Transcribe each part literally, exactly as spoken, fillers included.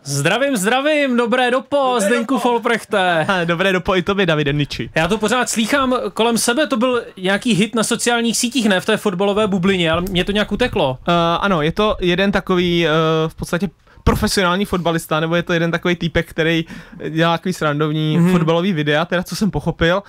Zdravím, zdravím, dobré dopo, Zdeňku Folprechte. Dobré dopo i tobě, Davide Niči. Já to pořád slýchám kolem sebe, to byl nějaký hit na sociálních sítích, ne v té fotbalové bublině, ale mě to nějak uteklo. Uh, ano, je to jeden takový uh, v podstatě profesionální fotbalista, nebo je to jeden takový týpek, který dělá takový srandovní mm-hmm. fotbalový videa, teda co jsem pochopil.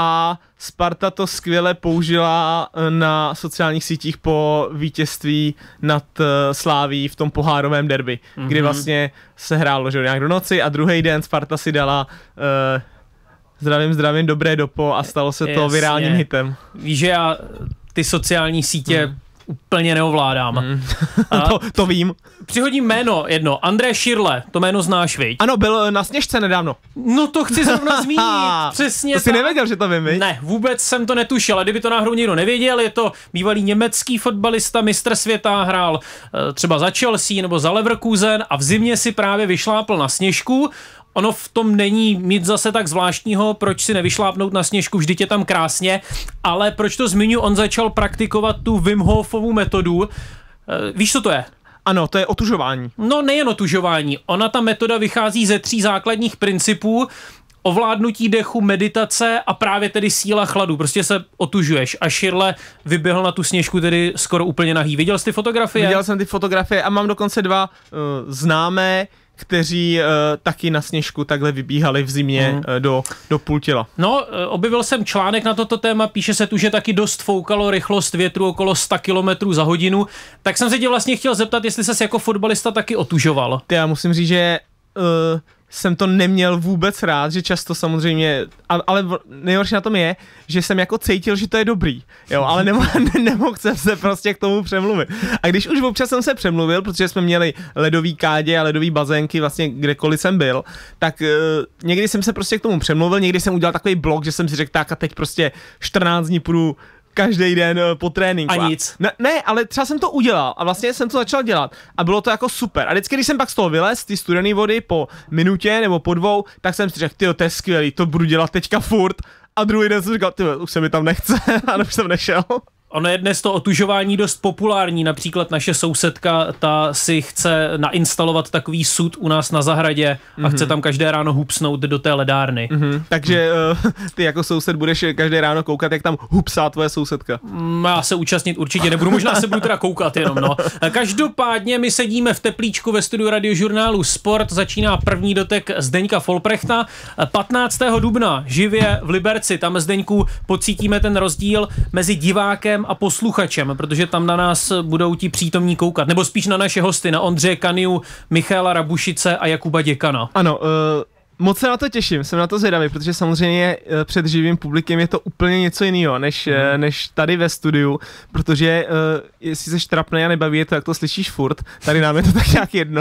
A Sparta to skvěle použila na sociálních sítích po vítězství nad uh, Sláví v tom pohárovém derby, mm-hmm. kdy vlastně se hrálo že, nějak do noci a druhý den Sparta si dala uh, zdravím, zdravím, dobré dopo a stalo se to Jasně. virálním hitem. Víš, že já ty sociální sítě mm. úplně neovládám. Mm. to, to vím. Přihodím jméno jedno, André Schirle, to jméno znáš, viď? Ano, byl na Sněžce nedávno. No to chci zrovna zmínit, přesně To jsi tak. nevěděl, že to vím, viď? Ne, vůbec jsem to netušil, a kdyby to náhodou někdo nevěděl, je to bývalý německý fotbalista, mistr světa, hrál e, třeba za Chelsea nebo za Leverkusen a v zimě si právě vyšlápl na Sněžku. Ono v tom není nic zase tak zvláštního, proč si nevyšlápnout na Sněžku, vždyť je tam krásně, ale proč to zmiňuji, on začal praktikovat tu Wim Hofovu metodu. E, víš, co to je? Ano, to je otužování. No nejen otužování, ona ta metoda vychází ze tří základních principů: ovládnutí dechu, meditace a právě tedy síla chladu. Prostě se otužuješ. A Schirle vyběhl na tu Sněžku tedy skoro úplně nahý. Viděl jsi ty fotografie? Viděl jsem ty fotografie a mám dokonce dva uh, známé, kteří uh, taky na Sněžku takhle vybíhali v zimě mm. uh, do, do půl těla. No, objevil jsem článek na toto téma, píše se tu, že taky dost foukalo, rychlost větru okolo sto kilometrů za hodinu, tak jsem se tě vlastně chtěl zeptat, jestli ses jako fotbalista taky otužoval. Ty, já musím říct, že uh, jsem to neměl vůbec rád, že často samozřejmě, ale nejhorší na tom je, že jsem jako cítil, že to je dobrý, jo, ale nemohl, ne, nemohl jsem se prostě k tomu přemluvit. A když už občas jsem se přemluvil, protože jsme měli ledový kádě a ledový bazénky vlastně kdekoliv jsem byl, tak uh, někdy jsem se prostě k tomu přemluvil, někdy jsem udělal takový blok, že jsem si řekl, tak a teď prostě čtrnáct dní půjdu každý den po tréninku. A nic. Ne, ne, ale třeba jsem to udělal a vlastně jsem to začal dělat a bylo to jako super. A vždycky, když jsem pak z toho vylez, ty studené vody po minutě nebo po dvou, tak jsem si řekl, tyjo, to je skvělý, to budu dělat teďka furt. A druhý den jsem říkal, tyjo, už se mi tam nechce a už jsem nešel. Ono je dnes to otužování dost populární, například naše sousedka, ta si chce nainstalovat takový sud u nás na zahradě a mm-hmm. chce tam každé ráno hupsnout do té ledárny. Mm-hmm. Takže uh, ty jako soused budeš každé ráno koukat, jak tam hupsá tvoje sousedka. Já se účastnit určitě nebudu, možná se budu teda koukat jenom, no. Každopádně my sedíme v teplíčku ve studiu radiožurnálu Sport, začíná první dotek Zdeňka Folprechta. patnáctého dubna živě v Liberci, tam, Zdeňku, pocítíme ten rozdíl mezi divákem a posluchačem, protože tam na nás budou ti přítomní koukat, nebo spíš na naše hosty, na Ondřeje Kaniu, Michaela Rabušice a Jakuba Děkana. Ano, uh, moc se na to těším, jsem na to zvědavý, protože samozřejmě uh, před živým publikem je to úplně něco jiného, než, mm. uh, než tady ve studiu, protože uh, jestli seš trapnej a nebaví je to, jak to slyšíš furt, tady nám je to tak nějak jedno,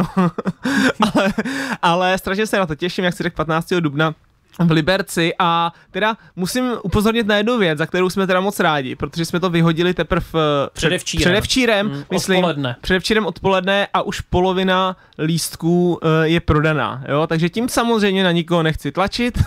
ale, ale strašně se na to těším, jak si řekl patnáctého dubna v Liberci a teda musím upozornit na jednu věc, za kterou jsme teda moc rádi, protože jsme to vyhodili teprve předevčírem, předevčírem mm, myslím, odpoledne. předevčírem odpoledne a už polovina lístků uh, je prodaná, jo, takže tím samozřejmě na nikoho nechci tlačit,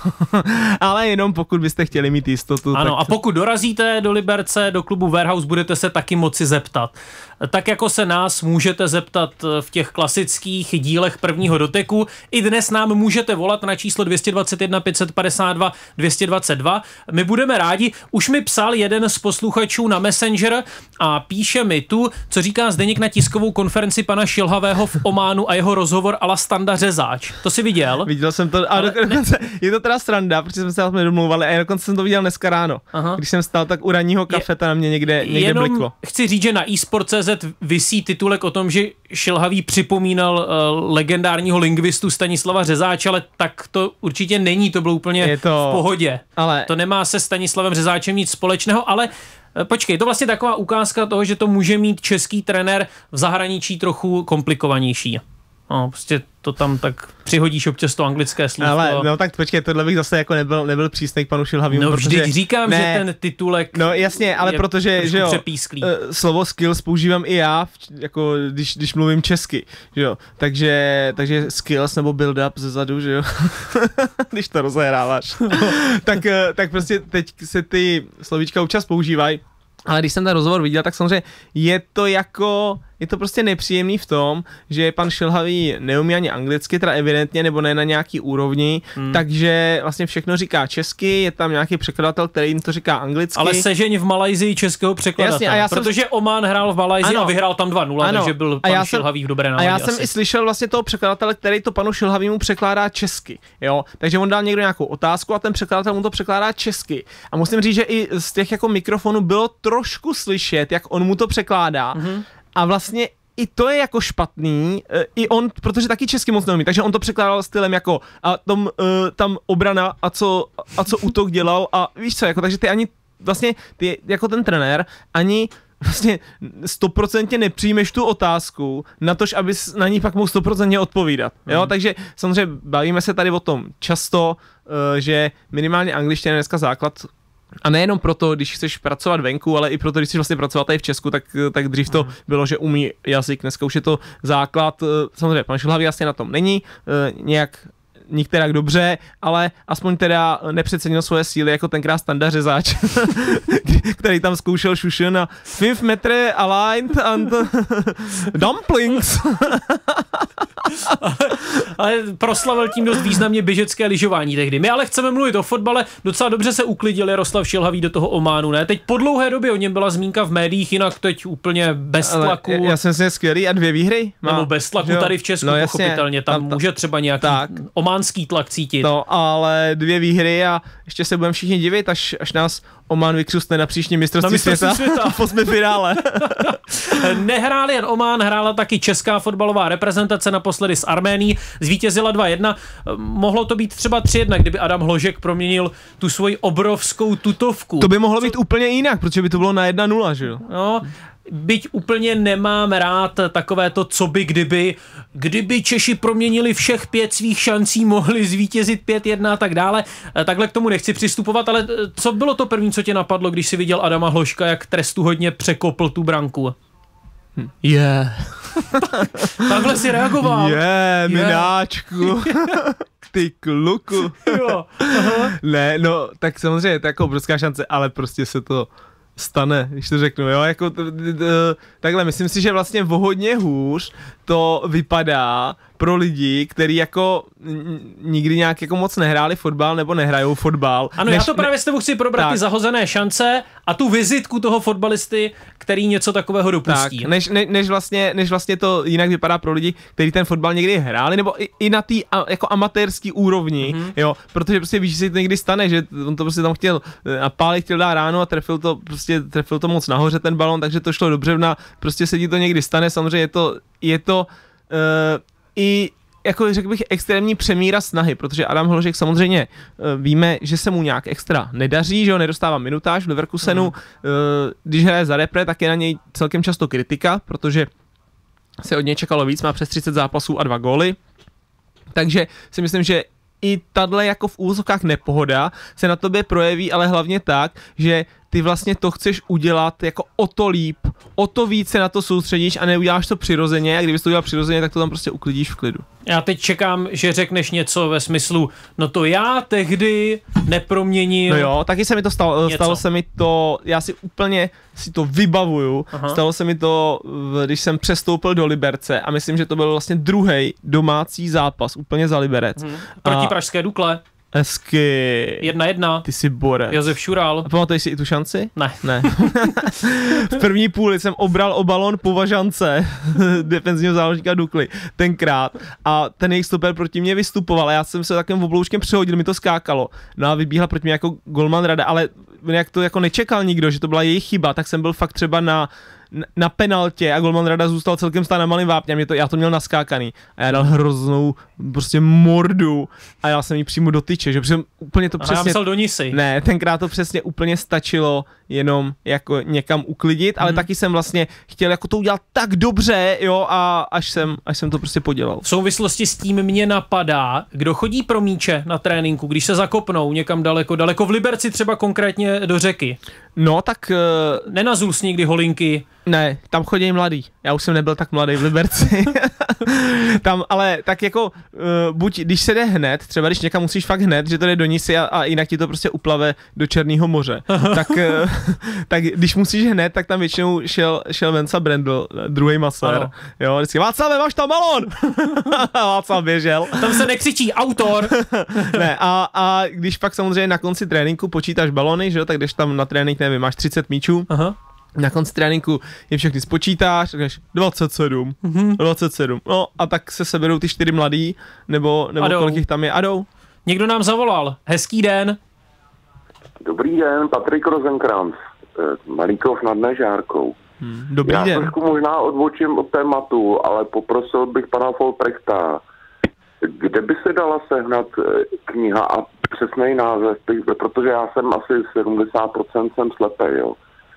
ale jenom pokud byste chtěli mít jistotu. Ano, tak... a pokud dorazíte do Liberce, do klubu Warehouse, budete se taky moci zeptat. Tak jako se nás můžete zeptat v těch klasických dílech prvního doteku, i dnes nám můžete volat na číslo dvě stě dvacet jedna pět set padesát dva dvě stě dvacet dva. My budeme rádi. Už mi psal jeden z posluchačů na Messenger a píše mi tu, co říká Zdeněk na tiskovou konferenci pana Šilhavého v Ománu a jeho rozhovor a la Standa Řezáč. To jsi viděl? Viděl jsem to, a dokonce, je to teda sranda, protože jsme se na tom nedomlouvali a dokonce jsem to viděl dneska ráno. Aha. Když jsem stál, tak u ranního kafeta na mě někde, někde jenom bliklo. Chci říct, že na esport tečka cé zet visí titulek o tom, že Šilhavý připomínal uh, legendárního lingvistu Stanislava Řezáče, ale tak to určitě není, to bylo úplně je to, v pohodě. Ale... To nemá se Stanislavem Řezáčem nic společného, ale uh, počkej, to vlastně taková ukázka toho, že to může mít český trenér v zahraničí trochu komplikovanější. No, prostě to tam tak přihodíš občas to anglické slovo. Ale no tak počkej, tohle bych zase jako nebyl, nebyl přísnej k panu Šilhavému. No vždyť říkám, ne, že ten titulek no jasně, ale protože, že jo, přepísklý. Slovo skills používám i já, jako když, když mluvím česky, že jo, takže, takže skills nebo build up zezadu, že jo, když to rozehráváš, tak, tak prostě teď se ty slovíčka občas používají, ale když jsem ten rozhovor viděl, tak samozřejmě je to jako je to prostě nepříjemný v tom, že pan Šilhavý neumí ani anglicky, teda evidentně, nebo ne na nějaký úrovni, hmm. takže vlastně všechno říká česky, je tam nějaký překladatel, který jim to říká anglicky. Ale sežeň v Malajzii českého překladatele, Jasně, a já jsem... protože Oman hrál v Malajzii a vyhrál tam dva nula, takže byl pan Šilhavý v dobré náladě. A já jsem asi. i slyšel vlastně toho překladatele, který to panu Šilhavýmu překládá česky, jo, takže on dal někdo nějakou otázku a ten překladatel mu to překládá česky. A musím říct, že i z těch jako mikrofonů bylo trošku slyšet, jak on mu to překládá. Mm-hmm. A vlastně i to je jako špatný, i on, protože taky česky moc neumí, takže on to překládal stylem jako a tom, uh, tam obrana a co, a co útok dělal a víš co, jako, takže ty ani vlastně, ty jako ten trenér, ani vlastně stoprocentně nepřijmeš tu otázku na tož, abys na ní pak mohl stoprocentně odpovídat, jo, mm. takže samozřejmě bavíme se tady o tom často, uh, že minimálně angličtina je dneska základ. A nejenom proto, když chceš pracovat venku, ale i proto, když chceš vlastně pracovat tady v Česku, tak, tak dřív to bylo, že umí jazyk, dneska už je to základ. Samozřejmě, pan Šilhavý jasně na tom není, nějak nikterak dobře, ale aspoň teda nepřecenil svoje síly jako tenkrát Standa Řezáč, který tam zkoušel šušen a fifth metre aligned and dumplings. ale, ale proslavil tím dost významně běžecké lyžování tehdy. My ale chceme mluvit o fotbale, docela dobře se uklidil Jaroslav Šilhavý do toho Ománu, ne? Teď po dlouhé době o něm byla zmínka v médiích, jinak teď úplně bez tlaku. Ale já jsem si skvělý a dvě výhry. Má. Nebo bez tlaku tady v Česku, no, pochopitelně, tam, tam může třeba nějaký tak. ománský tlak cítit. No, ale dvě výhry a ještě se budeme všichni divit, až, až nás Oman vykřusne na příští mistrovství světa, světa. v osmi finále. Nehrál jen Oman, hrála taky česká fotbalová reprezentace, naposledy s Arménií, zvítězila dva jedna. Mohlo to být třeba tři jedna, kdyby Adam Hložek proměnil tu svoji obrovskou tutovku. To by mohlo Co? být úplně jinak, protože by to bylo na jedna nula, že jo? No, byť úplně nemám rád takové to, co by kdyby, kdyby Češi proměnili všech pět svých šancí, mohli zvítězit pět jedna a tak dále. Takhle k tomu nechci přistupovat, ale co bylo to první, co tě napadlo, když jsi viděl Adama Hložka, jak trestuhodně překopl tu branku? Je. Yeah. Takhle si reagoval. Je, yeah, mináčku. Ty kluku. Jo. Aha. Ne, no, tak samozřejmě je to jako obrovská šance, ale prostě se to stane, když to řeknu, jo, jako t, t, t, takhle, myslím si, že vlastně o hodně hůř to vypadá pro lidi, kteří jako nikdy nějak jako moc nehráli fotbal nebo nehrajou fotbal. Ano, než, já to právě s tebou chci probrat tak. Ty zahozené šance a tu vizitku toho fotbalisty, který něco takového dopustí. Tak, než, ne, než, vlastně, než vlastně to jinak vypadá pro lidi, kteří ten fotbal někdy hráli, nebo i, i na té jako amatérský úrovni, mm-hmm. jo, protože prostě víš, že se to někdy stane, že on to prostě tam chtěl napálit, chtěl dát ráno a trefil to, prostě trefil to moc nahoře ten balon, takže to šlo dobře, na, prostě se ti to někdy stane, samozřejmě je to, je to uh, i jako řekl bych extrémní přemíra snahy, protože Adam Hložek samozřejmě uh, víme, že se mu nějak extra nedaří, že ho nedostává minutáž v Leverkusenu, mm. uh, když hraje za repre, tak je na něj celkem často kritika, protože se od něj čekalo víc, má přes třicet zápasů a dva góly, takže si myslím, že i tahle jako v úvozovkách nepohoda se na tobě projeví, ale hlavně tak, že ty vlastně to chceš udělat jako o to líp, o to více na to soustředíš a neuděláš to přirozeně a kdybys to udělal přirozeně, tak to tam prostě uklidíš v klidu. Já teď čekám, že řekneš něco ve smyslu, no to já tehdy neproměnil. No jo, taky se mi to stalo, něco. stalo se mi to, já si úplně si to vybavuju, Aha. stalo se mi to, když jsem přestoupil do Liberce a myslím, že to byl vlastně druhý domácí zápas úplně za Liberec. Hmm. Proti a... Pražské Dukle. Hezky. Jedna jedna. Ty jsi borec. Josef Šural. A pamatuješ si i tu šanci? Ne. Ne. V první půli jsem obral o balón Považance, defenzivního záložníka Dukly, tenkrát. A ten jejich stoper proti mě vystupoval a já jsem se takovým obloučkem přehodil, mi to skákalo. No a vybíhla proti mě jako golman Rada, ale jak to jako nečekal nikdo, že to byla jejich chyba, tak jsem byl fakt třeba na na penaltě a golman Rada zůstal celkem stát na malým vápně, mě to, já to měl naskákaný a já dal hroznou prostě mordu a já jsem jí přímo do tyče, že úplně to přesně... A já myslel do nisy. Ne, tenkrát to přesně úplně stačilo jenom jako někam uklidit, ale hmm. taky jsem vlastně chtěl jako to udělat tak dobře, jo, a až jsem, až jsem to prostě podělal. V souvislosti s tím mě napadá, kdo chodí pro míče na tréninku, když se zakopnou někam daleko, daleko v Liberci třeba konkrétně do řeky. No, tak... Uh... Nenazul jsi někdy holinky? Ne, tam chodí mladý. Já už jsem nebyl tak mladý v Liberci. Tam, ale tak jako, uh, buď když se jde hned, třeba když někam musíš fakt hned, že to jde do Nisy a, a jinak ti to prostě uplave do Černého moře. tak, uh, tak když musíš hned, tak tam většinou šel, šel Venca Brendl, druhý masér. Jo, vždycky, Václave, máš tam balón! Václav běžel. Tam se nekřičí autor. Ne, a, a když pak samozřejmě na konci tréninku počítáš balony, že jo, tak jdeš tam na trénink, nevím, máš třicet míčů. Aha. Na konci tréninku je všechny spočítáš, řekneš dvacet sedm, mm-hmm. dvacet sedm, no a tak se seberou ty čtyři mladý, nebo, nebo kolik jich tam je, a jdou. Někdo nám zavolal, hezký den. Dobrý den, Patrik Rozenkranz, Malíkov nad Nežárkou. Hmm, dobrý Já den. Já trošku možná odbočím od tématu, ale poprosil bych pana Folprechta, kde by se dala sehnat kniha a přesný název, protože já jsem asi sedmdesát procent jsem slepý, jo.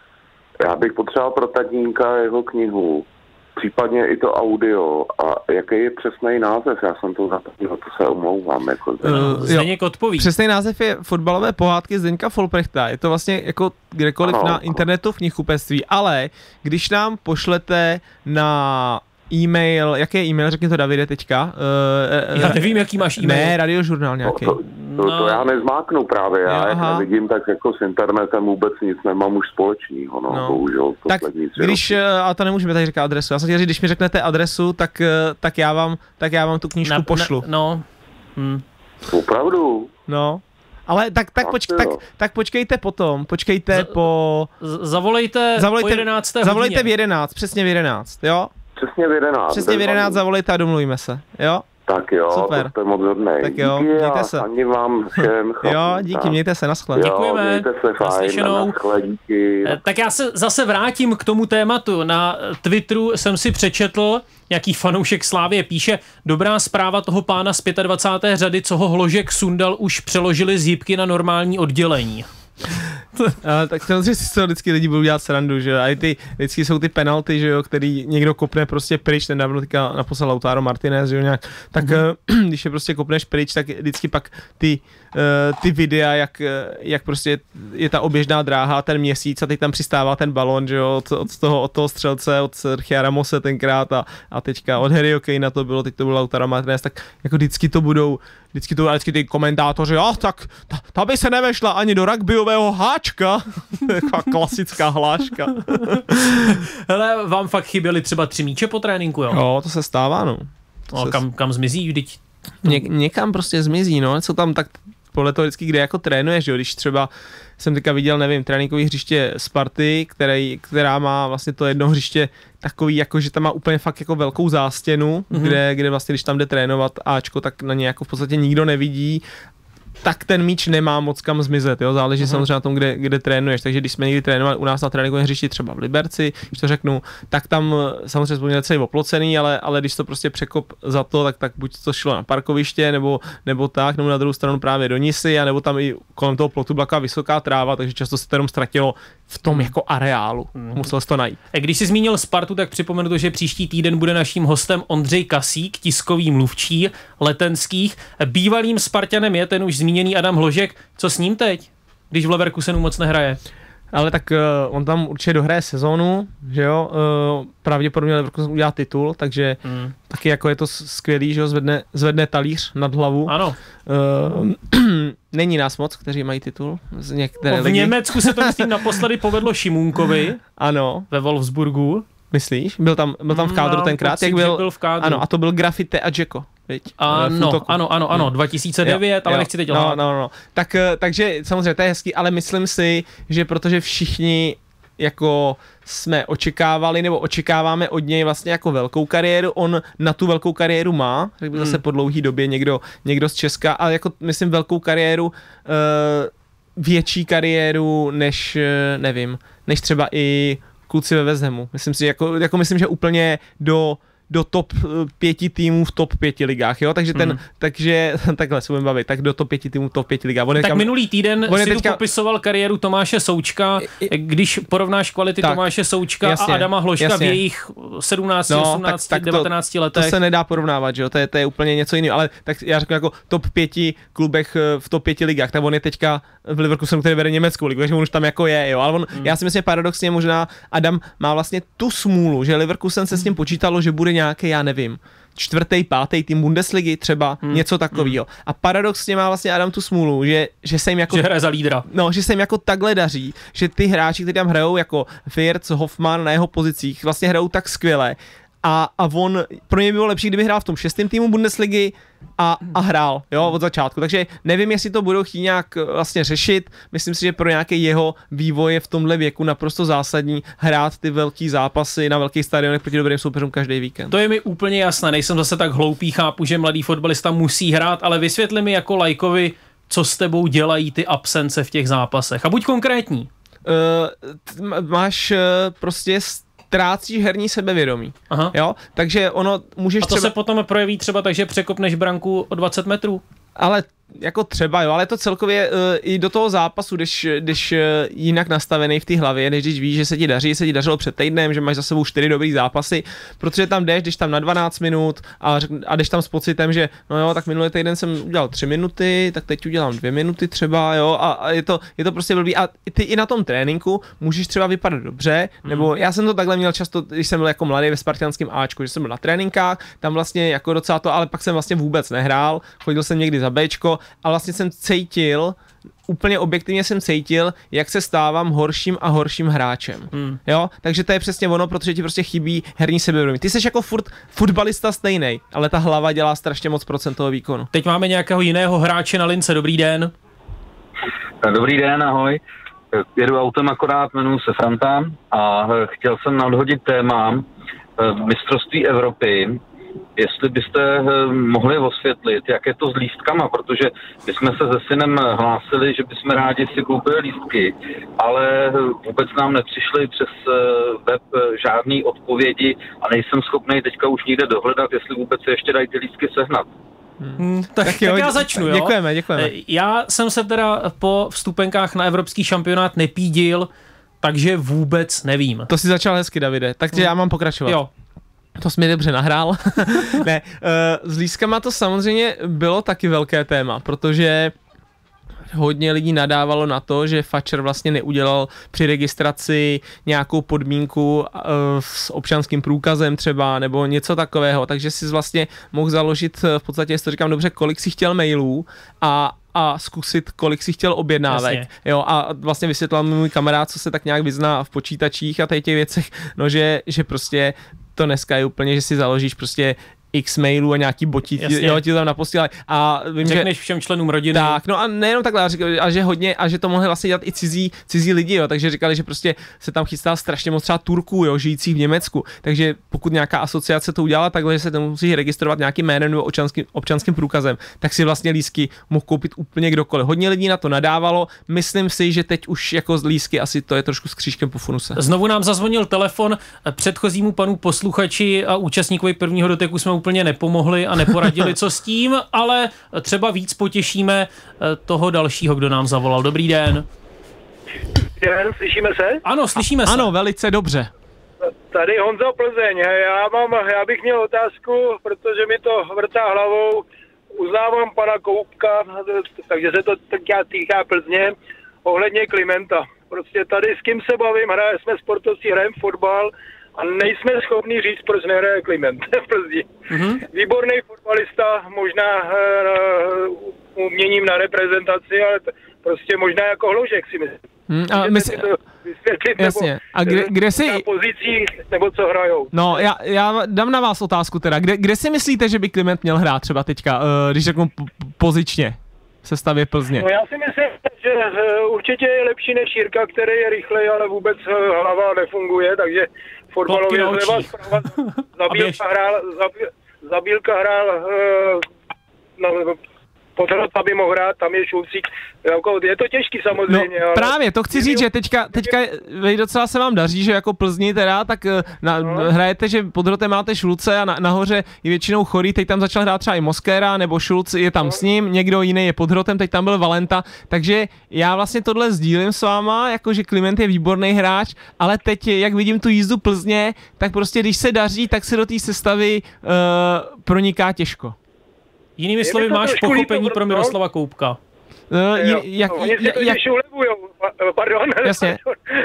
Já bych potřeboval pro tatínka jeho knihu, případně i to audio. A jaký je přesný název? Já jsem to zapomněl, to se omlouvám. Jako uh, Zdeněk odpoví. Přesný název je Fotbalové pohádky Zdeňka Folprechta. Je to vlastně jako kdekoliv ano, na internetu v knihkupectví, ale když nám pošlete na e-mail, jaký je e-mail, řekni to Davide teďka. Uh, já nevím, jaký máš e-mail. Ne, radiožurnál nějaký. To, to, to, no. to já nezmáknu právě, já jo, jak aha. nevidím, tak jako s internetem vůbec nic nemám už společného, no, no. bohužel. Tak když, a to nemůžeme tady říkat adresu, já jsem chtěl říct, když mi řeknete adresu, tak, tak, já, vám, tak já vám tu knížku na, pošlu. Na, no. Hm. Opravdu? No. Ale tak, tak, poč, tak, tak počkejte potom, počkejte Z, po... Zavolejte, zavolejte po jedenácté Zavolejte hodině. v jedenáct, přesně v jedenáct, jo? Přesně v jedenáct. Přesně v jedenáct zavolejte a domluvíme se, jo? Tak jo, super. To jste moc hodnej. Tak jo, díky mějte se. Ani vám všem. Jo, díky, mějte se, naschle. Děkujeme. Mějte se, fajn, naschle, díky. Tak já se zase vrátím k tomu tématu. Na Twitteru jsem si přečetl, jaký fanoušek Slávie píše, dobrá zpráva toho pána z dvacáté páté řady, co ho Hložek sundal, už přeložili z jípky na normální oddělení. A, tak samozřejmě si to vždycky lidi budou dělat srandu, že a i ty, vždycky jsou ty penalty, že jo, který někdo kopne prostě pryč, ten dávno teďka naposlal Lautaro Martinez, že jo, nějak, tak mm-hmm. když je prostě kopneš pryč, tak vždycky pak ty, uh, ty videa, jak, jak prostě je ta oběžná dráha, ten měsíc a teď tam přistává ten balon, že jo, od, od toho, od toho střelce, od Sergia Ramose tenkrát a, a teďka od Harryho Kanea to bylo, teď to byl Lautaro Martinez, tak jako vždycky to budou Vždycky to vždycky ty komentátoři, ah, tak ta, ta by se nevešla ani do rugbyového háčka. Taková klasická hláška. Hele, vám fakt chyběly třeba tři míče po tréninku, jo? Jo, to se stává, no. To no se... kam, kam zmizí vždyť? Ně, někam prostě zmizí, no. Co tam tak podle toho vždycky, kde jako trénuješ, jo? Když třeba jsem teďka viděl, nevím, tréninkový hřiště Sparty, který, která má vlastně to jedno hřiště takový, jako že tam má úplně fakt jako velkou zástěnu, mm-hmm. kde, kde vlastně, když tam jde trénovat Ačko, tak na ně jako v podstatě nikdo nevidí, tak ten míč nemá moc kam zmizet, jo, záleží uh-huh. samozřejmě na tom, kde, kde trénuješ, takže když jsme někdy trénovali u nás na tréninkovém hřišti třeba v Liberci, když to řeknu, tak tam samozřejmě jsme měli celý oplocený, ale, ale když to prostě překop za to, tak, tak buď to šlo na parkoviště, nebo, nebo tak, nebo na druhou stranu právě do Nisy, a nebo tam i kolem toho plotu byla vysoká tráva, takže často se to jenom ztratilo v tom jako areálu, uh-huh. musel se to najít. Když jsi zmínil Spartu, tak připomenu to, že příští týden bude naším hostem Ondřej Kasík, tiskový mluvčí Letenských. Bývalým Spartanem je ten už zmíněný Adam Hložek. Co s ním teď, když v Leverkusenu moc nehraje? Ale tak uh, on tam určitě dohraje sezónu, že jo, uh, pravděpodobně Leverkusen udělá titul, takže mm. taky jako je to skvělý, že jo, zvedne, zvedne talíř nad hlavu. Ano. Uh, není nás moc, kteří mají titul. Z některé v ligy. Německu se to myslím naposledy povedlo Šimunkovi. Ano. Ve Wolfsburgu. Myslíš? Byl tam, byl tam v kádru no, tenkrát, jak byl, byl v kádru. Ano, a to byl Graffite a Dzeko. Ano, ano, ano, ano, dva tisíce devět, jo, ale jo, nechci teď no, no, no. Tak, takže samozřejmě to je hezký, ale myslím si, že protože všichni jako jsme očekávali, nebo očekáváme od něj vlastně jako velkou kariéru, on na tu velkou kariéru má, řekl bych hmm. zase po dlouhý době někdo, někdo z Česka, ale jako myslím velkou kariéru, uh, větší kariéru než, nevím, než třeba i kluci ve West Hamu. Myslím si, jako, jako myslím, že úplně do do top pěti týmů v top pěti ligách, jo, takže ten, mm. takže takhle se budeme bavit, tak do top pěti týmů v top pěti ligách. Tak kam, minulý týden si teďka... tu popisoval kariéru Tomáše Součka, když porovnáš kvality tak, Tomáše Součka jasně, a Adama Hložka jasně. v jejich sedmnácti, no, osmnácti, tak, tak devatenácti to, letech. To se nedá porovnávat, že jo, to je, to je úplně něco jiného, ale tak já řeknu jako top pěti klubech v top pěti ligách, tak on je teďka v Leverkusenu, který vede německou ligu, takže on už tam jako je, jo, ale on, mm. já si myslím, paradoxně možná Adam má vlastně tu smůlu, že Leverkusen se s tím počítalo, že bude nějaký, já nevím, čtvrtý, pátý tým Bundesligy třeba, hmm. něco takového. Hmm. A paradoxně má vlastně Adam tu smůlu, že, že se jim jako... Že hraje za lídra. No, že se jim jako takhle daří, že ty hráči, kteří tam hrajou jako Wirtz, Hoffmann na jeho pozicích, vlastně hrajou tak skvěle. A, a on, pro něj bylo lepší, kdyby hrál v tom šestém týmu Bundesligy a, a hrál, jo, od začátku. Takže nevím, jestli to budou chtít nějak vlastně řešit. Myslím si, že pro nějaký jeho vývoj je v tomhle věku naprosto zásadní hrát ty velký zápasy na velkých stadionech proti dobrým soupeřům každý víkend. To je mi úplně jasné, nejsem zase tak hloupý, chápu, že mladý fotbalista musí hrát, ale vysvětli mi jako lajkovi, co s tebou dělají ty absence v těch zápasech. A buď konkrétní. Uh, máš uh, prostě ztrácíš herní sebevědomí. Aha. Jo? Takže ono můžeš A to třeba... se potom projeví třeba tak, že překopneš branku o dvacet metrů? Ale jako třeba, jo, ale to celkově uh, i do toho zápasu, když, když uh, jinak nastavený v té hlavě, než když víš, že se ti daří, že se ti dařilo před týdnem, že máš za sebou čtyři dobrý zápasy, protože tam jdeš, jdeš tam na dvanáct minut a, a jdeš tam s pocitem, že no jo, tak minulý týden jsem udělal tři minuty, tak teď udělám dvě minuty třeba, jo, a, a je, to, je to prostě blbý. A ty i na tom tréninku můžeš třeba vypadat dobře, mm. nebo já jsem to takhle měl často, když jsem byl jako mladý ve spartanském Ačku, že jsem byl na tréninkách, tam vlastně jako docela to, ale pak jsem vlastně vůbec nehrál, chodil jsem někdy za Bčko, a vlastně jsem cítil, úplně objektivně jsem cítil, jak se stávám horším a horším hráčem. Hmm. Jo? Takže to je přesně ono, protože ti prostě chybí herní sebevědomí. Ty jsi jako furt fotbalista stejnej, ale ta hlava dělá strašně moc procent toho výkonu. Teď máme nějakého jiného hráče na lince. Dobrý den. Dobrý den, ahoj. Jedu autem akorát, jmenuji se Franta a chtěl jsem nadhodit téma mistrovství Evropy. Jestli byste mohli osvětlit, jak je to s lístkama, protože my jsme se se synem hlásili, že bychom rádi si koupili lístky, ale vůbec nám nepřišly přes web žádný odpovědi a nejsem schopný teďka už nikde dohledat, jestli vůbec se ještě dají ty lístky sehnat. Hmm, tak, tak, jo, tak já začnu, jo? Děkujeme, děkujeme. Já jsem se teda po vstupenkách na evropský šampionát nepídil, takže vůbec nevím. To si začal hezky, Davide, takže hmm. já mám pokračovat. Jo. To jsi mi dobře nahrál. Ne, uh, s lístkama to samozřejmě bylo taky velké téma, protože hodně lidí nadávalo na to, že Fatcher vlastně neudělal při registraci nějakou podmínku uh, s občanským průkazem třeba, nebo něco takového, takže si vlastně mohl založit, v podstatě, jestli to říkám dobře, kolik si chtěl mailů a a zkusit, kolik si chtěl objednávek. Jo, a vlastně vysvětlil mi můj kamarád, co se tak nějak vyzná v počítačích a těch věcech, no že, že prostě to dneska je úplně, že si založíš prostě x mailů a nějaký botí, jo, ti tam naposílají. A vím, řekneš že, všem členům rodiny. Tak, no a nejenom takhle, a že hodně, a že to mohli vlastně dělat i cizí, cizí lidi, jo, takže říkali, že prostě se tam chystá strašně moc třeba Turků, jo, žijících v Německu, takže pokud nějaká asociace to udělala takhle, že se tam musí registrovat nějakým jménem nebo občanským, občanským průkazem, tak si vlastně lístky mohl koupit úplně kdokoliv. Hodně lidí na to nadávalo, myslím si, že teď už jako z lístky asi to je trošku s křížkem po funuse. Znovu nám zazvonil telefon, předchozímu panu posluchači a účastníkovi prvního doteku jsme úplně nepomohli a neporadili, co s tím, ale třeba víc potěšíme toho dalšího, kdo nám zavolal. Dobrý den. Den, slyšíme se? Ano, slyšíme se. Ano, velice dobře. Tady Honza Plzeň. Já, mám, já bych měl otázku, protože mi to vrtá hlavou. Uznávám pana Koupka, takže se to týká Plzně, ohledně Klimenta. Prostě tady s kým se bavím, hraje, jsme sportovci, hrajeme fotbal, a nejsme schopni říct, proč nehraje Kliment v Plzni. Mm-hmm. Výborný fotbalista, možná uh, uměním na reprezentaci, ale t- prostě možná jako Hložek si myslím. Hmm, a my si... vysvětlit, jasně. Nebo, a kde, kde si... na pozicích, nebo co hrajou. No, já, já dám na vás otázku teda. Kde, kde si myslíte, že by Kliment měl hrát třeba teďka, uh, když řeknu p- pozičně v sestavě Plzně? No já si myslím, že uh, určitě je lepší než Jirka, který je rychlej, ale vůbec uh, hlava nefunguje, takže fotbalově zleva zprava. Zabílka hrál, zabíl, Zabílka hrál uh, no, Podrota by mohl hrát, tam je Šulcík, jako, je to těžký samozřejmě. No, ale... právě, to chci říct, že teďka, teďka vej, docela se vám daří, že jako Plzni teda, tak na, no. hrajete, že pod hrotem máte Šulce a na, nahoře je většinou Chorý, teď tam začal hrát třeba i Mosquera, nebo Šulc je tam no. s ním, někdo jiný je pod hrotem, teď tam byl Valenta, takže já vlastně tohle sdílím s váma, jakože Kliment je výborný hráč, ale teď, jak vidím tu jízdu Plzně, tak prostě když se daří, tak se do té sestavy uh, proniká těžko. Jinými slovy, máš pochopení pro Miroslava Koubka. Uh, je, jak, Oni si jak, jak... ulevujou, pardon, jasně.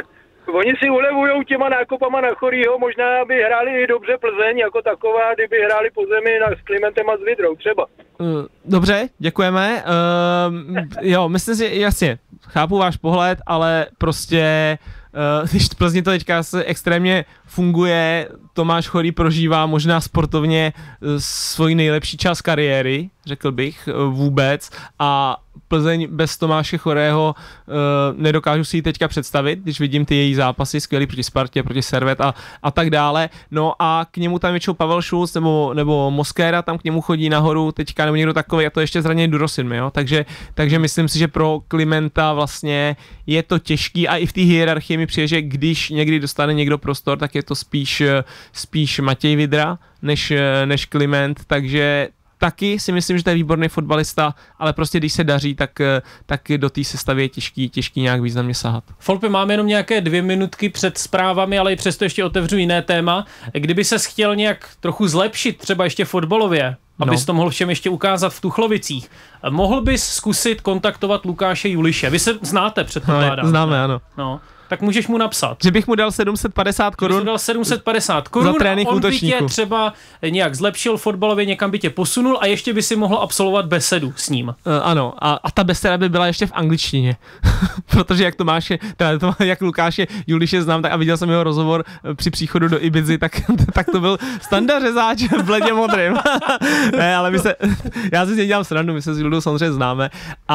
Oni si ulevujou těma nákupama na Chorýho, možná by hráli dobře Plzeň jako taková, kdyby hráli po zemi na, s Klimentem a s Vidrou, třeba. Uh, dobře, děkujeme. Uh, jo, myslím si, jasně, chápu váš pohled, ale prostě uh, když Plzni to teďka se extrémně funguje, Tomáš Chorý prožívá možná sportovně uh, svůj nejlepší čas kariéry, řekl bych, uh, vůbec, a Plzeň bez Tomáše Chorého uh, nedokážu si ji teďka představit, když vidím ty její zápasy, skvělý proti Spartě, proti Servet a, a tak dále. No a k němu tam většinou Pavel Šulc nebo, nebo Mosquera tam k němu chodí nahoru teďka, nebo někdo takový, a to ještě zraněný Durosin, jo? Takže, takže myslím si, že pro Klimenta vlastně je to těžký a i v té hierarchii mi přijde, že když někdy dostane někdo prostor, tak je to spíš, spíš Matěj Vidra než, než Kliment, takže taky si myslím, že to je výborný fotbalista, ale prostě když se daří, tak, tak do té sestavy je těžký, těžký nějak významně sahat. Folpy, máme jenom nějaké dvě minutky před zprávami, ale i přesto ještě otevřu jiné téma. Kdyby ses chtěl nějak trochu zlepšit, třeba ještě fotbalově, abys no. to mohl všem ještě ukázat v Tuchlovicích, mohl bys zkusit kontaktovat Lukáše Juliše. Vy se znáte, předpokládám. No, známe, ano. No. Tak můžeš mu napsat. Že bych mu dal sedm set padesát korun. dal sedm set padesát korun za trénink a on útočníku. by tě třeba nějak zlepšil fotbalově, někam by tě posunul a ještě by si mohl absolvovat besedu s ním. Uh, ano, a, a ta beseda by byla ještě v angličtině. Protože jak Tomáše, teda to, jak Lukáše Juliše znám, tak a viděl jsem jeho rozhovor při příchodu do Ibizy, tak, tak to byl Standa Řezáč v bledě modrým. Ne, ale my se, já si dělám srandu, my se s Judou samozřejmě známe.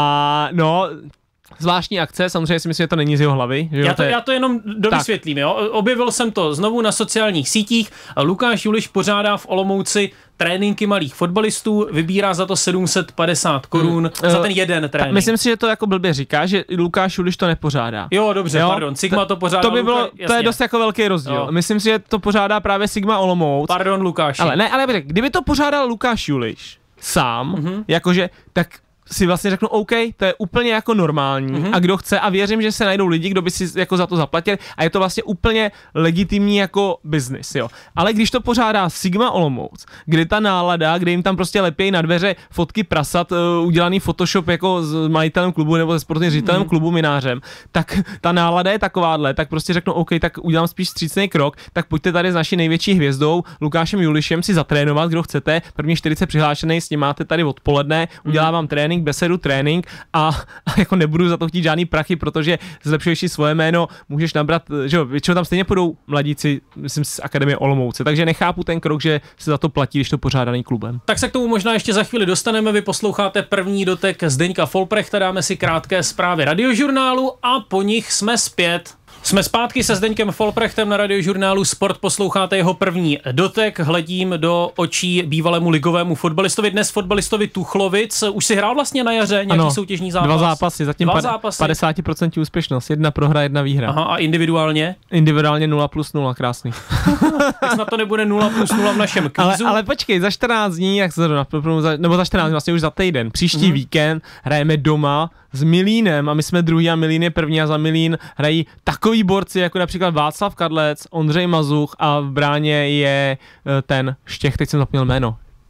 A no, zvláštní akce, samozřejmě si myslím, že to není z jeho hlavy. Že já, to, já to jenom dovysvětlím, jo. Objevil jsem to znovu na sociálních sítích. Lukáš Juliš pořádá v Olomouci tréninky malých fotbalistů, vybírá za to sedm set padesát korun hmm. za ten jeden trénink. Myslím si, že to jako blbě říká, že Lukáš Juliš to nepořádá. Jo, dobře, jo? pardon, Sigma to pořádá. To by bylo, Luka, to je dost jako velký rozdíl. Jo. Myslím si, že to pořádá právě Sigma Olomouc. Pardon, Lukáš. Ale ne, ale kdyby to pořádal Lukáš Juliš sám, mm-hmm. jakože, tak si vlastně řeknu, OK, to je úplně jako normální mm-hmm. a kdo chce, a věřím, že se najdou lidi, kdo by si jako za to zaplatil, a je to vlastně úplně legitimní jako biznis, jo. Ale když to pořádá Sigma Olomouc, kdy ta nálada, kde jim tam prostě lepějí na dveře fotky prasat, uh, udělaný Photoshop jako s majitelem klubu nebo se sportovním ředitelem mm-hmm. klubu Minářem, tak ta nálada je takováhle, tak prostě řeknu, OK, tak udělám spíš vstřícný krok, tak pojďte tady s naší největší hvězdou Lukášem Julišem si zatrénovat, kdo chcete, první čtyřicet přihlášený, s ním máte tady odpoledne, udělám vám trénink, besedu, trénink a, a jako nebudu za to chtít žádný prachy, protože zlepšuješ si svoje jméno, můžeš nabrat, že jo, většinou tam stejně půjdou mladíci, myslím, z Akademie Olomouce, takže nechápu ten krok, že se za to platí, když to pořádaný klubem. Tak se k tomu možná ještě za chvíli dostaneme, vy posloucháte první dotek Zdeňka Folprechta, dáme si krátké zprávy radiožurnálu a po nich jsme zpět. Jsme zpátky se Zdeňkem Folprechtem na radiožurnálu Sport, posloucháte jeho první dotek, hledím do očí bývalému ligovému fotbalistovi, dnes fotbalistovi Tuchlovic, už si hrál vlastně na jaře nějaký ano, soutěžní zápas? Dva zápasy, zatím dva pad- zápasy. padesát procent úspěšnost, jedna prohra, jedna výhra. Aha, a individuálně? Individuálně nula plus nula, krásný. Tak snad to nebude nula plus nula v našem kvízu. Ale, ale počkej, za čtrnáct dní, jak se to, nebo za čtrnáct dní, vlastně už za týden, příští mm-hmm. víkend hrajeme doma s Milínem a my jsme druhý a Milín je první a za Milín hrají takový borci jako například Václav Kadlec, Ondřej Mazuch a v bráně je ten Štěch, teď jsem zapomněl jméno.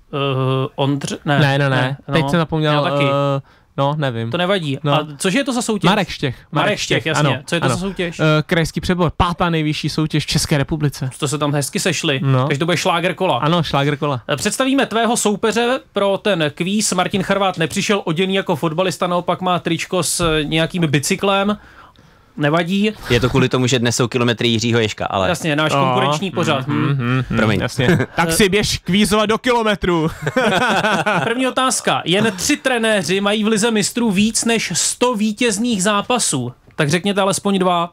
Uh, Ondř... Ne, ne, ne, ne. no, teď jsem zapomněl... taky. Uh, no, nevím. To nevadí. No. A cože je to za soutěž? Marek Štěch. Marek, Marek Štěch, jasně. Ano, co je to ano. za soutěž? Uh, krajský přebor, pátá nejvyšší soutěž v České republice. To se tam hezky sešli. No. Takže to bude šláger kola. Ano, šláger kola. Představíme tvého soupeře pro ten kvíz. Martin Charvát nepřišel oděný jako fotbalista, naopak má tričko s nějakým bicyklem. Nevadí. Je to kvůli tomu, že dnes jsou kilometry Jiřího Ježka, ale... Jasně, náš konkurenční oh, pořad. Mm, mm, mm, Promiň. Jasně. Tak si běž kvízovat do kilometrů. První otázka. Jen tři trenéři mají v lize mistrů víc než sto vítězných zápasů. Tak řekněte alespoň dva.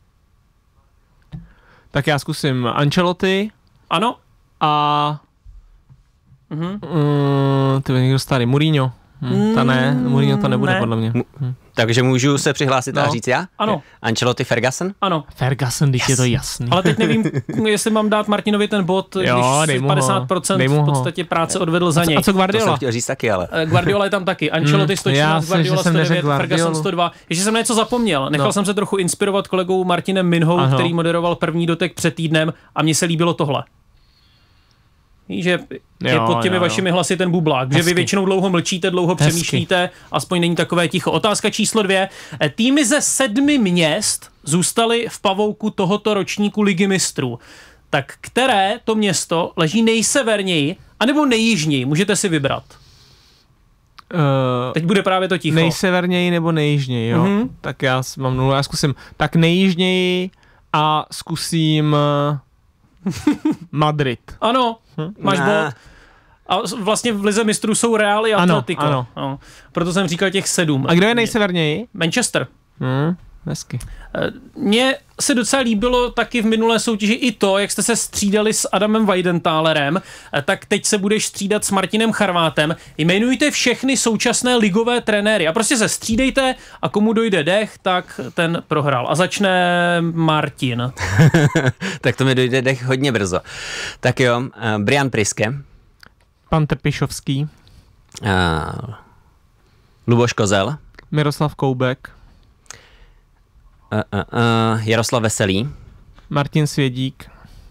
Tak já zkusím Ancelotti. Ano. A... Mhm. Mm, ty někdo starý. Mourinho. Hmm, ta ne, Mourinho to nebude ne. podle mě. M- Takže můžu se přihlásit No. a říct já? Ano. Ancelotti Ferguson? Ano. Ferguson, když yes. je to jasný. Ale teď nevím, jestli mám dát Martinovi ten bod, Jo, když dej mu ho. padesát procent Dej mu v ho. podstatě práce odvedl za něj. A co To Guardiola? jsem chtěl říct taky, ale... Eh, Guardiola je tam taky. Ancelotti sto já čtrnáct, si, Guardiola že jsem sto devět, neřekl Ferguson Guardiolu. sto dva. Ještě jsem něco zapomněl. Nechal No. jsem se trochu inspirovat kolegou Martinem Minhou, Ano. který moderoval první dotek před týdnem a mně se líbilo tohle. Víš, že je Jo, pod těmi jo, jo. vašimi hlasy ten bublák, že vy Hezky. většinou dlouho mlčíte, dlouho Hezky. přemýšlíte, aspoň není takové ticho. Otázka číslo dvě. Eh, Týmy ze sedmi měst zůstaly v pavouku tohoto ročníku Ligy mistrů. Tak které to město leží nejseverněji, anebo nejjižněji? Můžete si vybrat. Uh, Teď bude právě to ticho. nejseverněji nebo nejjižněji, jo? Mhm. Tak já s- mám nulu, já zkusím. Tak nejjižněji a zkusím uh, Madrid. Ano, máš Ne. bod. A s- vlastně v Lize mistrů jsou Real a Ano, Atletico. ano. No. Proto jsem říkal těch sedm. A kdo je nejseverněji? Manchester. Hm, hezky. Eh, Mně se docela líbilo taky v minulé soutěži i to, jak jste se střídali s Adamem Weidenthalerem, eh, tak teď se budeš střídat s Martinem Charvátem. Jmenujte všechny současné ligové trenéry a prostě se střídejte a komu dojde dech, tak ten prohrál. A začne Martin. Tak to mi dojde dech hodně brzo. Tak jo, uh, Brian Priske, Pan Trpišovský, uh, Luboš Kozel, Miroslav Koubek, uh, uh, uh, Jaroslav Veselý, Martin Svědík,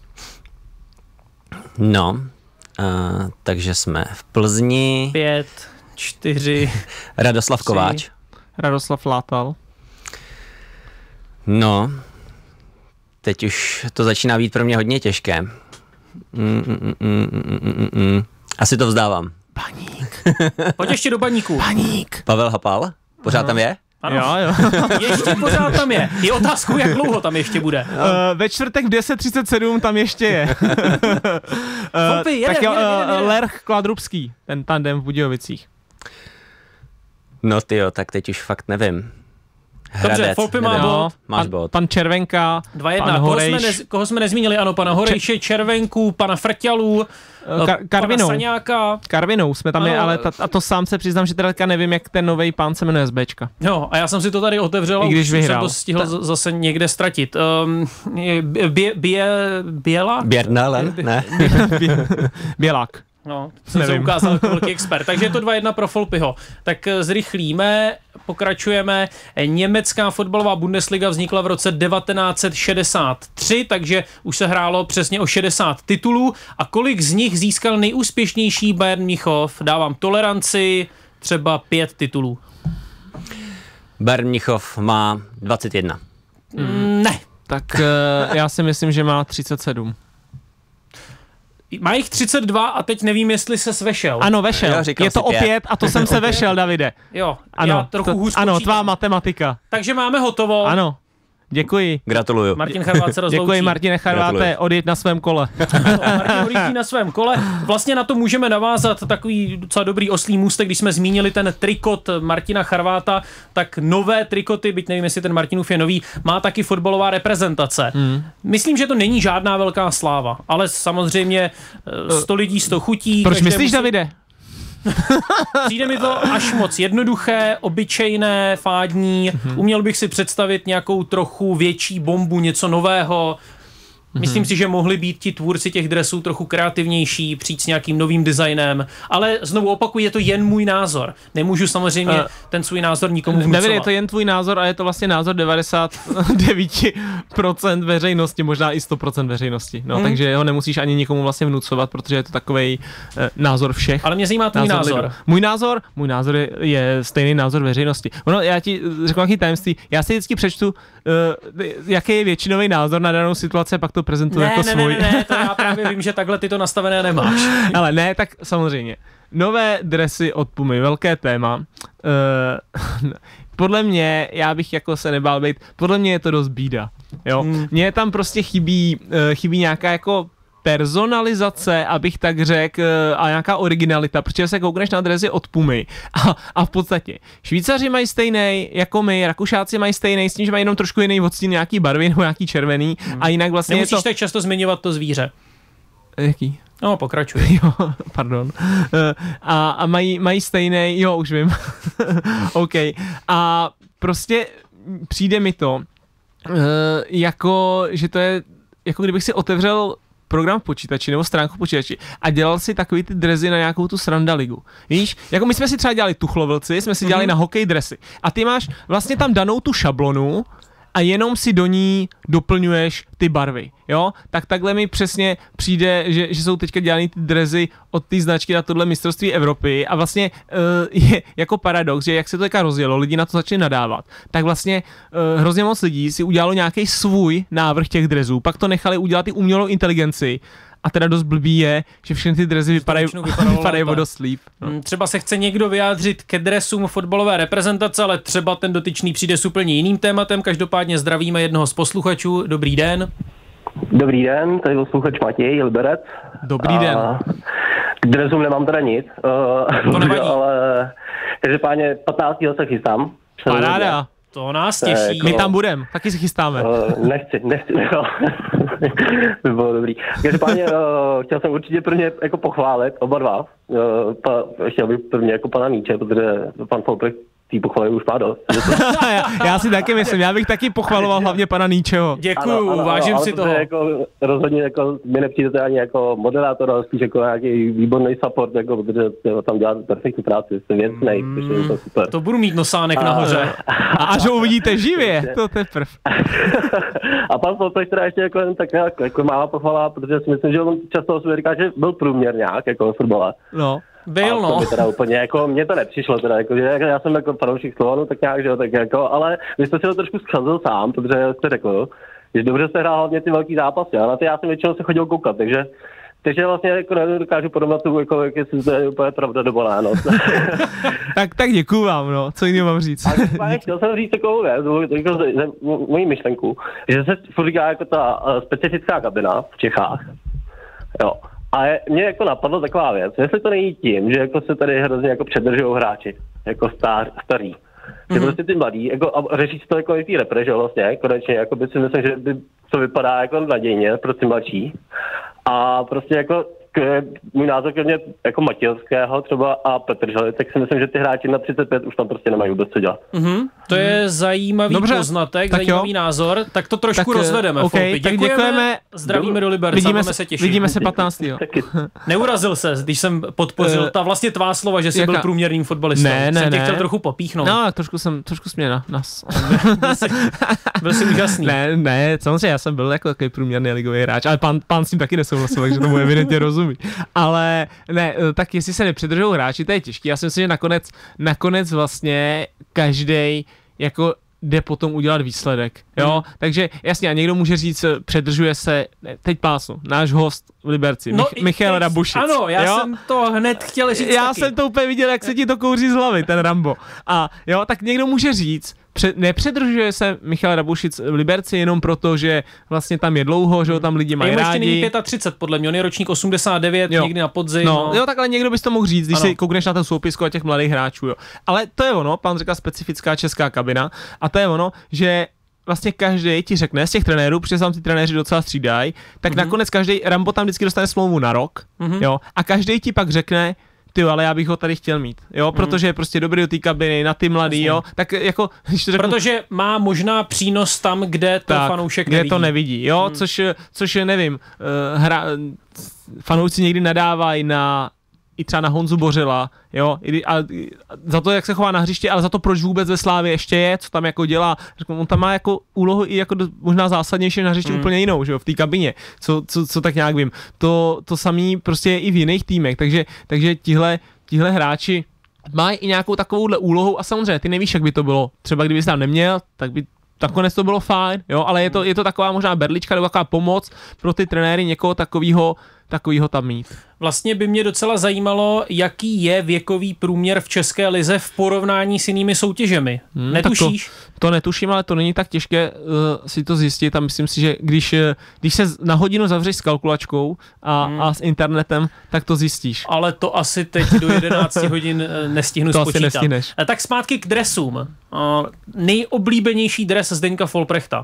no, uh, takže jsme v Plzni, Pět, čtyři, Radoslav Tři. Kováč, Radoslav Látal, no, teď už to začíná být pro mě hodně těžké. Mm, mm, mm, mm, mm, mm, mm. Asi to vzdávám. Baník, pojď ještě do baníku. Baník. Pavel Hapal, pořád tam je? Ano. Jo, jo. Ještě pořád tam je. Je otázkou, jak dlouho tam ještě bude. Uh, ve čtvrtek v deset třicet sedm tam ještě je. uh, Folpy, jedem, tak jo, jedem, jedem, uh, jedem. Lerch Kladrubský, ten tandem v Budějovicích. No tyjo, tak teď už fakt nevím. Dobře, Hradec, Folpy má nevím. bod. Máš pan, bod. Pan Červenka, dva jedna. pan Koho Horejš, jsme, nez, koho jsme nezmínili? Ano, pana Horejše, Červenku, pana Frťalu, eh, Kar- Karvinou. pana Saňáka. Karvinou jsme tam, je, Ano. ale ta, a to sám se přiznám, že teda teďka nevím, jak ten novej pán se jmenuje z Bčka. Jo, a já jsem si to tady otevřel a I když už jsem vyhrál. to stihl Ta- z- zase někde ztratit. Um, bě, bě, Běla? Běrnalen, ne? Bělák. No, jsem se Nevím. ukázal jako velký expert. Takže je to dva jedna pro Folpyho. Tak eh, zrychlíme, pokračujeme. Německá fotbalová Bundesliga vznikla v roce devatenáct set šedesát tři, takže už se hrálo přesně o šedesát titulů. A kolik z nich získal nejúspěšnější Bayern Mnichov? Dávám toleranci, třeba pět titulů. Bayern Mnichov má dvacet jedna. Mm. Ne. Tak uh, já si myslím, že má třicet sedm. Má jich třicet dva a teď nevím, jestli se svešel. Ano, vešel. Jo, říkal Je to jsi pět. opět a to jsem se vešel, Davide. Jo, Ano, já trochu to, hůř ano, počítám. tvá matematika. Takže máme hotovo. Ano, děkuji. Gratuluju. Martin Charvát se rozloučí. Děkuji, Martine Charváte, Gratuluji. odjeď na svém kole. Martin odjíždí na svém kole. Vlastně na to můžeme navázat takový docela dobrý oslý můstek, když jsme zmínili ten trikot Martina Charváta, tak nové trikoty, byť nevím, jestli ten Martinův je nový, má taky fotbalová reprezentace. Mm. Myslím, že to není žádná velká sláva, ale samozřejmě sto lidí, sto chutí. Proč každému myslíš, se- Davide? Přijde mi to až moc jednoduché, obyčejné, fádní. Mm-hmm. Uměl bych si představit nějakou trochu větší bombu, něco nového. Myslím si, že mohli být ti tvůrci těch dresů trochu kreativnější, přijít s nějakým novým designem, ale znovu opakuju, je to jen můj názor. Nemůžu samozřejmě Uh, ten svůj názor nikomu vnucovat. Davide, je to jen tvůj názor a je to vlastně názor devadesát devět procent veřejnosti, možná i sto procent veřejnosti. No, Hmm. takže ho nemusíš ani nikomu vlastně vnucovat, protože je to takovej eh, názor všech. Ale mě zajímá tvůj názor. lidu. Můj názor, můj názor je, je stejný názor veřejnosti. Ono, já ti řeknu nějaký tajemství. Já si vždycky přečtu, uh, jaký je většinový názor na danou situaci, a pak to prezentuji Ne, jako ne, svůj. ne, ne, ne, to já právě vím, že takhle ty to nastavené nemáš. Ale ne, tak samozřejmě. Nové dresy od Pumy, velké téma. Uh, podle mě, já bych jako se nebál být, podle mě je to dost bída. Jo? Hmm. Mně tam prostě chybí, uh, chybí nějaká jako personalizace, abych tak řekl, a nějaká originalita, protože se koukneš na dresy od Pumy a, a v podstatě Švýcaři mají stejný jako my, Rakušáci mají stejný, s tím, že mají jenom trošku jiný odstín, nějaký barvy nebo nějaký červený, hmm. a jinak vlastně Nemusíš je to... tak často zmiňovat to zvíře. Jaký? No, pokračuj. Jo, pardon. A, a mají, mají stejný, jo, už vím. OK. A prostě přijde mi to, jako, že to je, jako kdybych si otevřel program v počítači nebo stránku v počítači a dělal si takový ty dresy na nějakou tu sranda ligu. Víš, jako my jsme si třeba dělali tuchlovlci, jsme si dělali mm-hmm. na hokej dresy a ty máš vlastně tam danou tu šablonu a jenom si do ní doplňuješ ty barvy, jo? Tak takhle mi přesně přijde, že, že jsou teďka dělaný ty dresy od té značky na tohle mistrovství Evropy a vlastně uh, je jako paradox, že jak se to teďka rozjelo, lidi na to začali nadávat, tak vlastně uh, hrozně moc lidí si udělalo nějaký svůj návrh těch dresů, pak to nechali udělat i umělou inteligenci. A teda dost blbý je, že všechny ty dresy vypadají, vypadají o dost líp. No. Třeba se chce někdo vyjádřit ke dresům fotbalové reprezentace, ale třeba ten dotyčný přijde s úplně jiným tématem. Každopádně zdravíme jednoho z posluchačů. Dobrý den. Dobrý den, tady posluchač Matěj, Liberec. Dobrý den. A k dresům nemám teda nic. Uh, to nevadí. Ale každopádně patnáctého se chystám. Paráda. To nás těší. My tam budeme, taky se chystáme. Uh, nechci, nechci, no. by bylo dobrý. Každopádně uh, chtěl jsem určitě prvně jako pochválit oba dva. Uh, pa, chtěl bych prvně jako pana Míče, protože pan Folprek tý pochvaly už má dost. já, já si taky myslím, já bych taky pochvaloval hlavně pana Níčeho. Děkuju, ano, ano, vážím ano, si toho. Jako, rozhodně jako, mi nepřijdete ani jako moderátor, ale spíš jako nějaký výborný support, jako, protože tam děláte perfektní práci, jste věcnej, mm, takže je to super. To budu mít nosánek a, nahoře. A až ho uvidíte živě, to teprv. A pan Folprek teda ještě jako, tak nějak, jako mála pochvala, protože si myslím, že on často o sobě říká, že byl průměrňák jako v fotbale. No. Byl, no. To teda úplně, jako, mně to nepřišlo teda, jako, že já jsem jako fanoušek Slovanu, tak nějak, že jo, tak jako, ale vy jste si to trošku zkazil sám, protože jste řekl, že dobře jste hrál hlavně ty velký zápasy, a na ty já jsem většinou se chodil koukat, takže, takže vlastně jako nedokážu podobat tu, jako, jak jestli to je úplně pravda nebo ne, no. tak, tak děkuju vám, no, co jiného mám říct. A chtěl jsem říct takovou věc, jako moji myšlenku, že se furt říká jako ta specifická kabina v Čechách, jo. A je, mě jako napadlo taková věc, jestli to není tím, že jako se tady hrozně jako předržují hráči, jako star, starý. Že mm-hmm. prostě ty mladí, jako, a řeší to jako i ty repre, že vlastně, konečně, jako by si myslím, že by to vypadá jako nadějně pro ty mladší. A prostě jako k, můj názor ke mně jako Matějovského třeba a Petržely, tak si myslím, že ty hráči na třicet pět už tam prostě nemají vůbec co dělat. Mm-hmm. To je zajímavý Dobře, poznatek, zajímavý jo. názor, tak to trošku tak, rozvedeme. Okay, tak děkujeme, děkujeme, zdravíme do Liberce, vidíme se těšit. Vidíme se patnáctého Neurazil se, když jsem podpořil ta vlastně tvá slova, že jsi Jaka? byl průměrným fotbalistou. Ne, ne, jsem tě ne. chtěl trochu popíchnout. No, trošku jsem, trošku směna nás. byl, jsi, byl jsi úžasný. Ne, ne, samozřejmě já jsem byl jako takový průměrný ligový hráč, ale pán, pán s tím taky nesouhlasil, takže tomu evidentně rozumí. Ale ne, tak jestli se nepředržou hráči, to je těžké. Já si myslím, že nakonec, nakonec vlastně každej jako jde potom udělat výsledek, jo, mm. takže jasně, a někdo může říct, předržuje se, teď pásnu, náš host v Liberci, no Mich- Michal Rabušic. Ano, já jo? jsem to hned chtěl říct Já taky. jsem to úplně viděl, jak se ti to kouří z hlavy, ten Rambo. A jo, tak někdo může říct, před, nepředržuje se Michal Rabušic v Liberci jenom proto, že vlastně tam je dlouho, že ho tam lidi mají rádi. Ještě není třicet pět, podle mě, on je ročník osmdesát devět, jo. někdy na podzim. No, no. Jo, takhle někdo bys to mohl říct, když ano. si koukneš na ten soupisku a těch mladých hráčů, jo. Ale to je ono, pan říká specifická česká kabina, a to je ono, že vlastně každý ti řekne z těch trenérů, protože tam ty trenéři docela střídají, tak mm-hmm. nakonec každý, Rambo tam vždycky dostane smlouvu na rok, mm-hmm. jo, a každý ti pak řekne, ty, ale já bych ho tady chtěl mít, jo, protože je prostě dobrý do té kabiny, na ty mladý, jo, tak jako, když to řeknu, protože má možná přínos tam, kde to tak, fanoušek kde nevidí. to nevidí, jo, hmm. což, což nevím, uh, hra, fanoušci někdy nadávají na i třeba na Honzu Bořila, jo, a, a za to, jak se chová na hřiště, ale za to, proč vůbec ve Slávě ještě je, co tam jako dělá. On tam má jako úlohu i jako do, možná zásadnější na hřiště mm. úplně jinou, že jo, v té kabině, co, co, co tak nějak vím. To, to samý prostě je i v jiných týmech, takže, takže tihle, tihle hráči mají i nějakou takovouhle úlohu a samozřejmě ty nevíš, jak by to bylo. Třeba kdyby jsi tam neměl, tak by nakonec to bylo fajn, jo, ale je to, je to taková možná berlička nebo taková pomoc pro ty trenéry někoho takového takovýho tam mít. Vlastně by mě docela zajímalo, jaký je věkový průměr v České lize v porovnání s jinými soutěžemi. Hmm, Netušíš? To, to netuším, ale to není tak těžké uh, si to zjistit a myslím si, že když, když se na hodinu zavřeš s kalkulačkou a, hmm. a s internetem, tak to zjistíš. Ale to asi teď do jedenácti hodin nestihnu to spočítat. Asi nestihneš. Tak zpátky k dresům. Uh, nejoblíbenější dres Zdeňka Folprechta.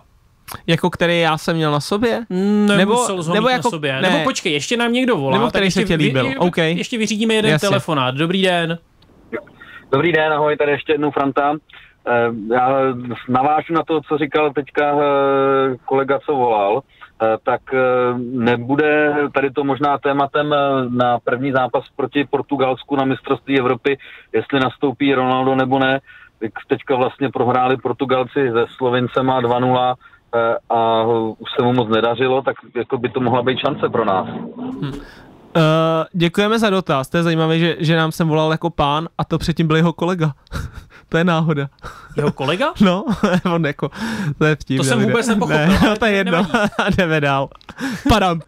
Jako který já jsem měl na sobě? Nemusel nebo, nebo jako, na sobě. Ne. Nebo počkej, ještě nám někdo volá. Nebo který se ti líbil, vy, okay. Ještě vyřídíme jeden Jasně. telefonát. Dobrý den. Dobrý den, ahoj, tady ještě jednou Franta. Já navážu na to, co říkal teďka kolega, co volal. Tak nebude tady to možná tématem na první zápas proti Portugalsku na mistrovství Evropy, jestli nastoupí Ronaldo nebo ne. Teďka vlastně prohráli Portugalci se Slovincema dva nula a už se mu moc nedařilo, tak jako by to mohla být šance pro nás. Hmm. Uh, děkujeme za dotaz, to je zajímavé, že, že nám sem volal jako pán a to předtím byl jeho kolega. To je náhoda. Jeho kolega? No, on jako, to je vtip. To jsem vůbec nepochopil. Ne, no, to je jedno, jdeme dál. Padám.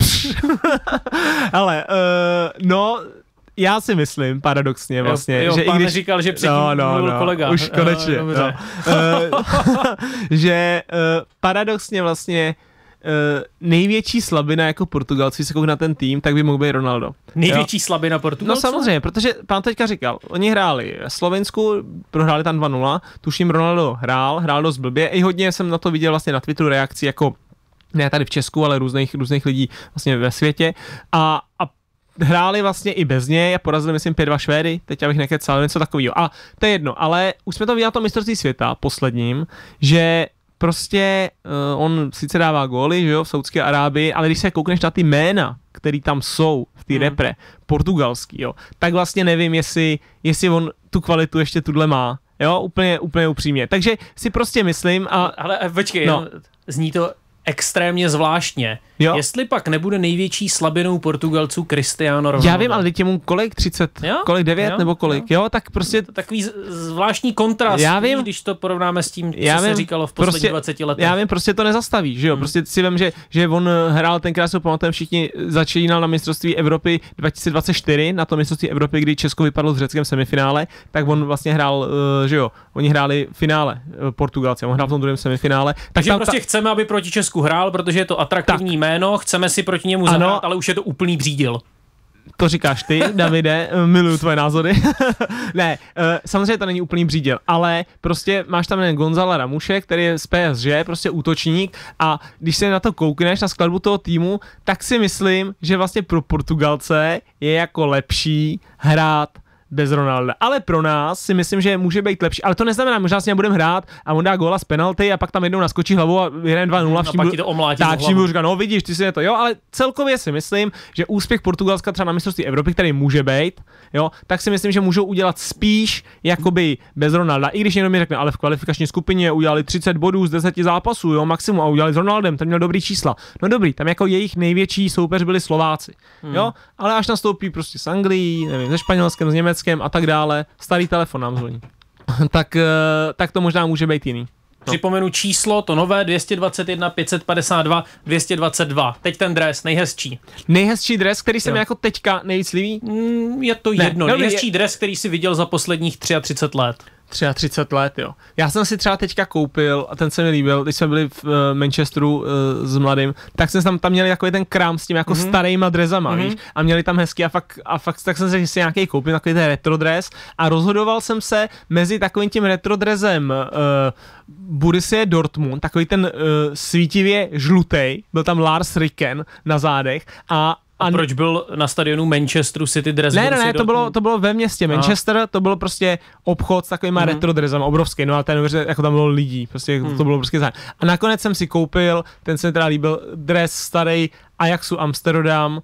Ale, uh, no, já si myslím, paradoxně vlastně, jo, že pán i když... říkal, že předtím no, no, mluvil no, kolega. Už konečně. No, no. uh, že uh, paradoxně vlastně Uh, největší slabina jako Portugalci, se kouk na ten tým, tak by mohl být Ronaldo. Největší jo? slabina Portugalců? No samozřejmě, protože pán teďka říkal, oni hráli v Slovensku, prohráli tam dva nula, tuším Ronaldo hrál, hrál dost blbě, i hodně jsem na to viděl vlastně na Twitteru reakci jako, ne tady v Česku, ale různých, různých lidí vlastně ve světě a, a hráli vlastně i bez něj a porazili myslím pět dva Švédy, teď abych nekecal, něco takového. A to je jedno, ale už jsme to viděli na tom mistrovství světa posledním, že prostě uh, on sice dává góly, že jo, v Saudské Arábii, ale když se koukneš na ty jména, který tam jsou v té hmm. repre, portugalský, jo, tak vlastně nevím, jestli, jestli on tu kvalitu ještě tuhle má, jo, úplně, úplně upřímně. Takže si prostě myslím a... Ale počkej, no. Zní to extrémně zvláštně. Jo. Jestli pak nebude největší slabinou Portugalců Cristiano Ronaldo. Já vím, ale teď je mu kolik? třicet? Jo? Kolik? devět? Jo? Nebo kolik? Jo. jo, tak prostě... Takový zvláštní kontrast, já vím, když to porovnáme s tím, co já se vím, říkalo v posledních prostě, dvaceti letech. Já vím, prostě to nezastaví, že jo. Hmm. Prostě si vím, že, že on hrál tenkrát, se pamatujeme všichni, začínal na mistrovství Evropy dva tisíce dvacet čtyři, na to mistrovství Evropy, kdy Česko vypadlo v řeckém semifinále, tak on vlastně hrál, že jo, oni hráli finále Portugalci, on hrál v tom druhém semifinále. Takže tak prostě ta... chceme, aby proti Česku hrál, protože je to atraktivní tak. jméno, chceme si proti němu zahrát, ano, ale už je to úplný břídil. To říkáš ty, Davide, miluju tvoje názory. Ne, samozřejmě to není úplný břídil, ale prostě máš tam jen Gonzala Ramuše, který je z P S G, prostě útočník a když se na to koukneš, na skladbu toho týmu, tak si myslím, že vlastně pro Portugalce je jako lepší hrát bez Ronalda. Ale pro nás si myslím, že může být lepší. Ale to neznamená, možná s ním budeme hrát a on dá góla z penalty a pak tam jednou naskočí hlavu a vyhraje dva nula. A pak ti to omlátí. Tak, všim budu říkat, no vidíš, ty si je to. Jo, ale celkově si myslím, že úspěch Portugalska třeba na mistrovství Evropy, který může být, jo, tak si myslím, že můžou udělat spíš jakoby bez Ronalda. I když někdo mi řekne, ale v kvalifikační skupině udělali třicet bodů z deseti zápasů, jo, maximum a udělali s Ronaldem, ten měl dobrý čísla. No dobrý, tam jako jejich největší soupeř byli Slováci. Hmm. Jo, ale až nastoupí prostě s Anglií, nevím, se Španělskem, s Německem a tak dále, starý telefon nám zvoní. tak, tak to možná může být jiný. No. Připomenu číslo, to nové, dvě stě dvacet jedna, pět set padesát dva, dvě stě dvacet dva. Teď ten dres, nejhezčí. Nejhezčí dres, který se mi jako teďka nejvíc líbí? Mm, je to ne, jedno, ne, nejhezčí je... dres, který si viděl za posledních třicet tři let. třicet tři let, jo. Já jsem si třeba teďka koupil, a ten se mi líbil, když jsme byli v uh, Manchesteru uh, s mladým, tak jsme tam, tam měli takový ten krám s tím jako mm-hmm. starýma drezama, mm-hmm. víš, a měli tam hezky a fakt, a fakt tak jsem si, si nějaký koupil, takový ten retro dres a rozhodoval jsem se mezi takovým tím retro dresem uh, Borussia Dortmund, takový ten uh, svítivě žlutej, byl tam Lars Ricken na zádech a A proč byl na stadionu Manchesteru City dres? Ne, ne, ne, to bylo, to bylo ve městě Manchester, Aha. to bylo prostě obchod s takovýma mm. retro dresama, obrovský, no ale ten, jako tam bylo lidí, prostě mm. to bylo prostě zájem. A nakonec jsem si koupil, ten se mi teda líbil, dres starý Ajaxu Amsterdam uh,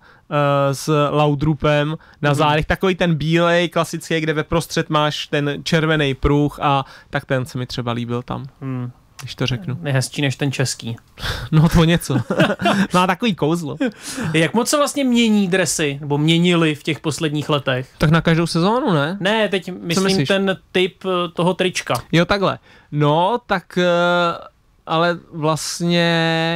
s Laudrupem na zádech, mm. takový ten bílej, klasický, kde ve prostřed máš ten červený pruh a tak ten se mi třeba líbil tam. Mm. Když to řeknu. Nejhezčí než ten český. No to něco. Má takový kouzlo. Jak moc se vlastně mění dresy, nebo měnili v těch posledních letech? Tak na každou sezónu, ne? Ne, teď myslím ten typ toho trička. Jo, takhle. No, tak ale vlastně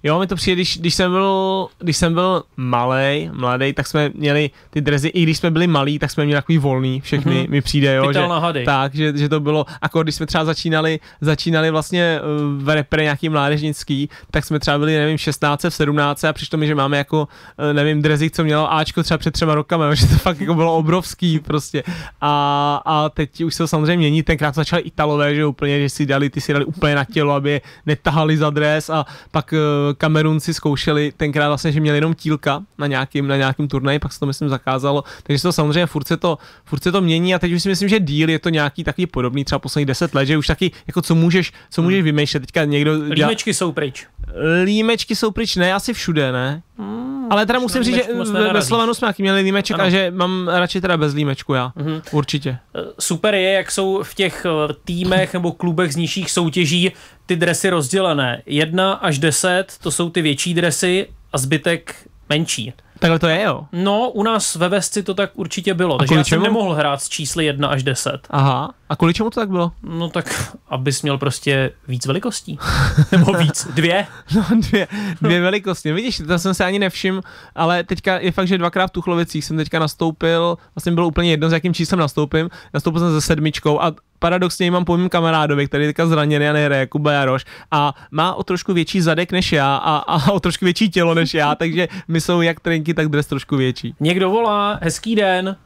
Jo, mi to přijde, když, když jsem byl, když jsem byl malej, mladý, tak jsme měli ty drezy, i když jsme byli malí, tak jsme měli takový volný, všechny mm-hmm. mi přijde, jo, že, tak, že, že to bylo, jako když jsme třeba začínali, začínali vlastně v repre nějaký mládežnický, tak jsme třeba byli, nevím, šestnáct, sedmnáct a přišlo mi, že máme jako, nevím, drezy, co mělo Ačko třeba před třema rokama, že to fakt jako bylo obrovský prostě. A, a teď už se to samozřejmě mění, tenkrát začali Italové, že úplně, že si dali, ty si dali úplně na tělo, aby je netahali za dres a pak uh, Kamerunci zkoušeli tenkrát vlastně, že měli jenom tílka na nějakým, na nějakým turnaji, pak se to myslím zakázalo, takže to samozřejmě furt se to, furt se to mění a teď už si myslím, že díl je to nějaký takový podobný, třeba posledních deset let, že už taky, jako co můžeš, co můžeš vymýšlet, teďka někdo... Dělá... Límečky jsou pryč. Límečky jsou pryč, ne, asi všude, ne? Hmm, ale teda musím říct, že ve Slovanu jsme taky měli límeček ano. A že mám radši teda bez límečku já, mm-hmm. určitě. Super je, jak jsou v těch týmech nebo klubech z nižších soutěží ty dresy rozdělené. Jedna až deset, to jsou ty větší dresy a zbytek menší. Takhle to je, jo? No, u nás ve Vesci to tak určitě bylo, a takže já jsem čemu? nemohl hrát s čísly jedna až deset. Aha, a kvůli čemu to tak bylo? No tak, abys měl prostě víc velikostí. Nebo víc, dvě. No dvě, dvě velikosti, vidíš, to jsem se ani nevšiml, ale teďka je fakt, že dvakrát v Tuchlovicích jsem teďka nastoupil, vlastně bylo úplně jedno, s jakým číslem nastoupím, nastoupil jsem se sedmičkou a paradoxně mám po mým kamarádovi, který je teďka zraněný a nehraje, Jakuba Jaroš, a má o trošku větší zadek než já a, a o trošku větší tělo než já, takže my jsou jak trenky, tak dres trošku větší. Někdo volá, hezký den.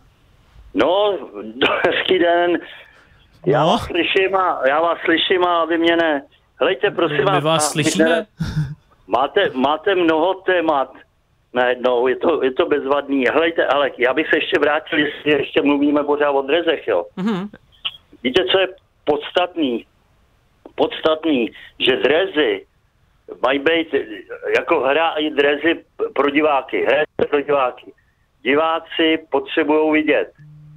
No, hezký den. Já no. vás slyším a já vás slyším a vy mě ne. Hlejte, prosím vás. My vás slyšíme? Ne, máte, máte mnoho témat. Najednou, je to, je to bezvadný. Hlejte, ale já bych se ještě vrátil, jestli ještě mluvíme pořád o drezech, jo. Mm-hmm. Víte, co je podstatný? Podstatný, že drezy mají být jako hra i drezy pro diváky. Hra pro diváky. Diváci potřebují vidět.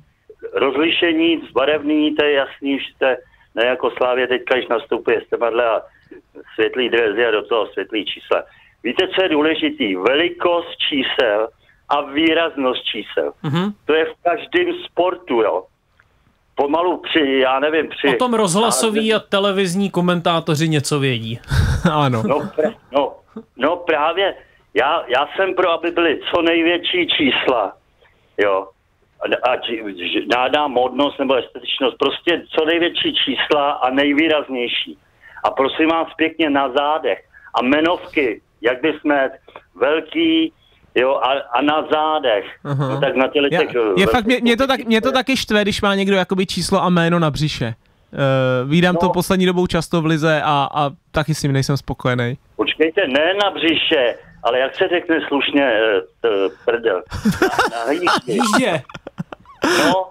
Rozlišení, barevný, to je jasný, že to je, ne jako Slávě teďka, když nastupuje s těmadle a světlý drezy a do toho světlý čísla. Víte, co je důležitý? Velikost čísel a výraznost čísel. Mm-hmm. To je v každém sportu, jo. Pomalu při, já nevím, při... O tom rozhlasoví a televizní komentátoři něco vědí. Ano. No, pr- no, no právě, já, já jsem pro, aby byly co největší čísla, jo. Ať nádá módnost nebo estetičnost, prostě co největší čísla a nejvýraznější. A prosím vás pěkně na zádech. A jmenovky, jak by jsme velký, jo, a, a na zádech. No, tak na těle těch... Je, je fakt, mě, mě, to tak, mě to taky štve, když má někdo jakoby číslo a jméno na břiše. Uh, vídám no. to poslední dobou často v lize a, a taky s ním nejsem spokojený. Počkejte, ne na břiše, ale jak se řekne slušně uh, prdel. Na, na hýště. No,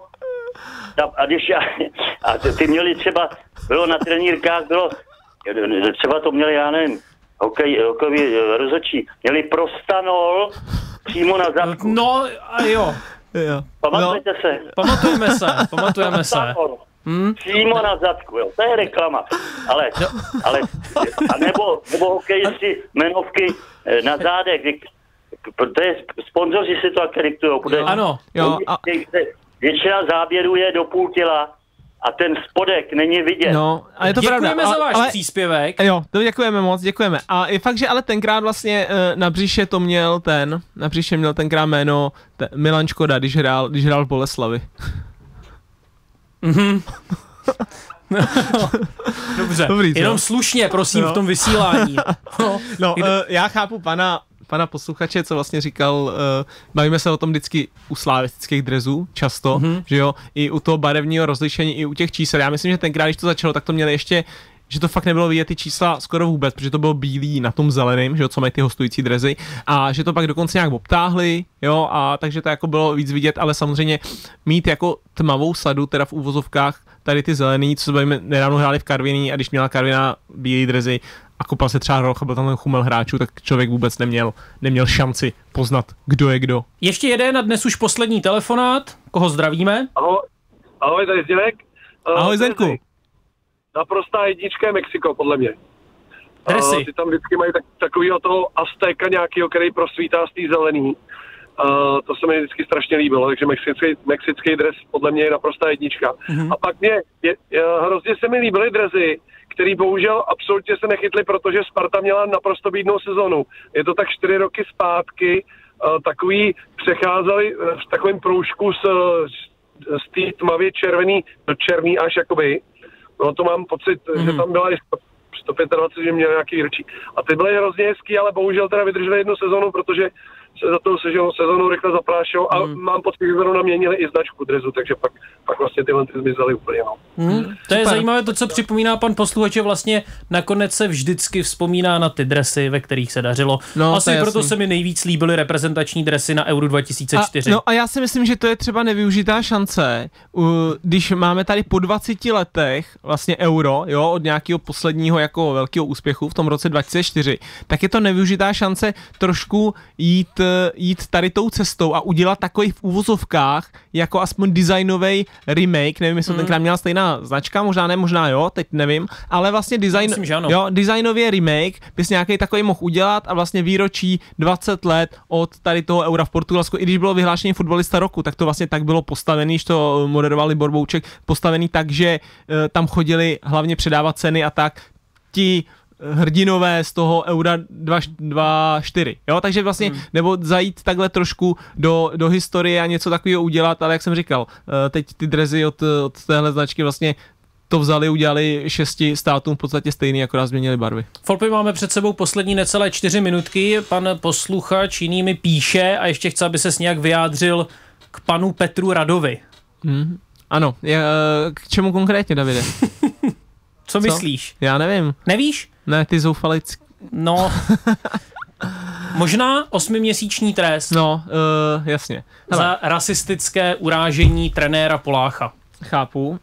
a když já, a ty měli třeba, bylo na trenírkách, bylo, třeba to měli, já nevím, hokej, hokejový rozhodčí, měli prostanol přímo na zadku. No, a jo. jo. Pamatujete no. se? Pamatujeme se, pamatujeme se. Hmm? Přímo na zadku, jo, to je reklama. Ale, no. ale a nebo, nebo hokejisti jmenovky na zádech, to je, sponzoři si to akreditují. Ano. Jo, a... Většina záběrů je do půl těla a ten spodek není vidět. No, a je to děkujeme pravda. za váš ale, příspěvek. Jo, to děkujeme moc, děkujeme. A je fakt, že ale tenkrát vlastně na břiše to měl ten, na břiše měl tenkrát jméno ten, Milan Škoda, když hrál, když hrál v Boleslavi. Mhm. No, dobře, dobrý, jenom slušně, prosím, no. v tom vysílání. No, no uh, já chápu pana, pana posluchače, co vlastně říkal, uh, bavíme se o tom vždycky u slavistických drezů, často, mm-hmm. že jo, i u toho barevního rozlišení, i u těch čísel. Já myslím, že tenkrát, když to začalo, tak to měli ještě, že to fakt nebylo vidět ty čísla skoro vůbec, protože to bylo bílý na tom zeleným, že jo, co mají ty hostující drezy, a že to pak dokonce nějak obtáhli, jo, a takže to jako bylo víc vidět, ale samozřejmě mít jako tmavou sadu, teda v úvozovkách, tady ty zelený, co jsme nedávno hráli v Karviní, a když měla Karviná bílý drezy a kopal se třeba roh a byl tam ten chumel hráčů, tak člověk vůbec neměl, neměl šanci poznat, kdo je kdo. Ještě jeden a dnes už poslední telefonát. Koho zdravíme? Ahoj, ahoj, tady Zdeněk. Ahoj, Zdenku. Naprostá jednička je Mexiko, podle mě. Dresy. Uh, ty tam vždycky mají tak, takovýho toho Aztéka nějakýho, který prosvítá z té zelený. Uh, to se mi vždycky strašně líbilo, takže mexický, mexický dres podle mě je naprostá jednička. Mm-hmm. A pak mě je, je, hrozně se mi líbily dresy, který bohužel absolutně se nechytly, protože Sparta měla naprosto bídnou sezonu. Je to tak čtyři roky zpátky, uh, takový přecházeli v takovém proužku z, z té tmavě červený do černý až jakoby. No to mám pocit, mm-hmm. že tam byla i sto dvacet pět, že měl nějaký rčí. A ty byly hrozně hezký, ale bohužel teda vydrželi jednu sezonu, protože se za tou sezónu, sezónu rychle zaprášil a mm. mám pocit, že zrovna měnili i značku dresu, takže pak, pak vlastně tyhle ty zmizely úplně. No. Mm. To je zajímavé to, co připomíná pan posluchač, že vlastně nakonec se vždycky vzpomíná na ty dresy, ve kterých se dařilo. No, asi proto jasný. Se mi nejvíc líbily reprezentační dresy na Euro dva tisíce čtyři. A, no a já si myslím, že to je třeba nevyužitá šance, když máme tady po dvaceti letech vlastně Euro, jo, od nějakého posledního jako velkého úspěchu v tom roce dva tisíce čtyři, tak je to nevyužitá šance trošku jít jít tady tou cestou a udělat takový v úvozovkách jako aspoň designový remake, nevím, jestli mm. tenkrát měla stejná značka, možná ne, možná jo, teď nevím, ale vlastně design, myslím, jo, designový remake bys nějaký takový mohl udělat a vlastně výročí dvacet let od tady toho Eura v Portugalsku, i když bylo vyhlášení fotbalista roku, tak to vlastně tak bylo postavený, že to moderoval Libor Bouček, postavený tak, že uh, tam chodili hlavně předávat ceny a tak ti hrdinové z toho Eura dva čtyři, jo, takže vlastně, hmm. nebo zajít takhle trošku do, do historie a něco takového udělat, ale jak jsem říkal, teď ty dresy od, od téhle značky vlastně to vzali, udělali šesti státům v podstatě stejný, akorát změnili barvy. Folpy, máme před sebou poslední necelé čtyři minutky, pan posluchač jiný mi píše a ještě chce, aby ses nějak vyjádřil k panu Petru Radovi. Hmm. Ano, je, k čemu konkrétně, Davide? Co, Co myslíš? Já nevím. Nevíš? Ne, ty zoufalic. No, možná osmiměsíční trest. No, uh, jasně. Hele. Za rasistické urážení trenéra Polácha. Chápu. Uh,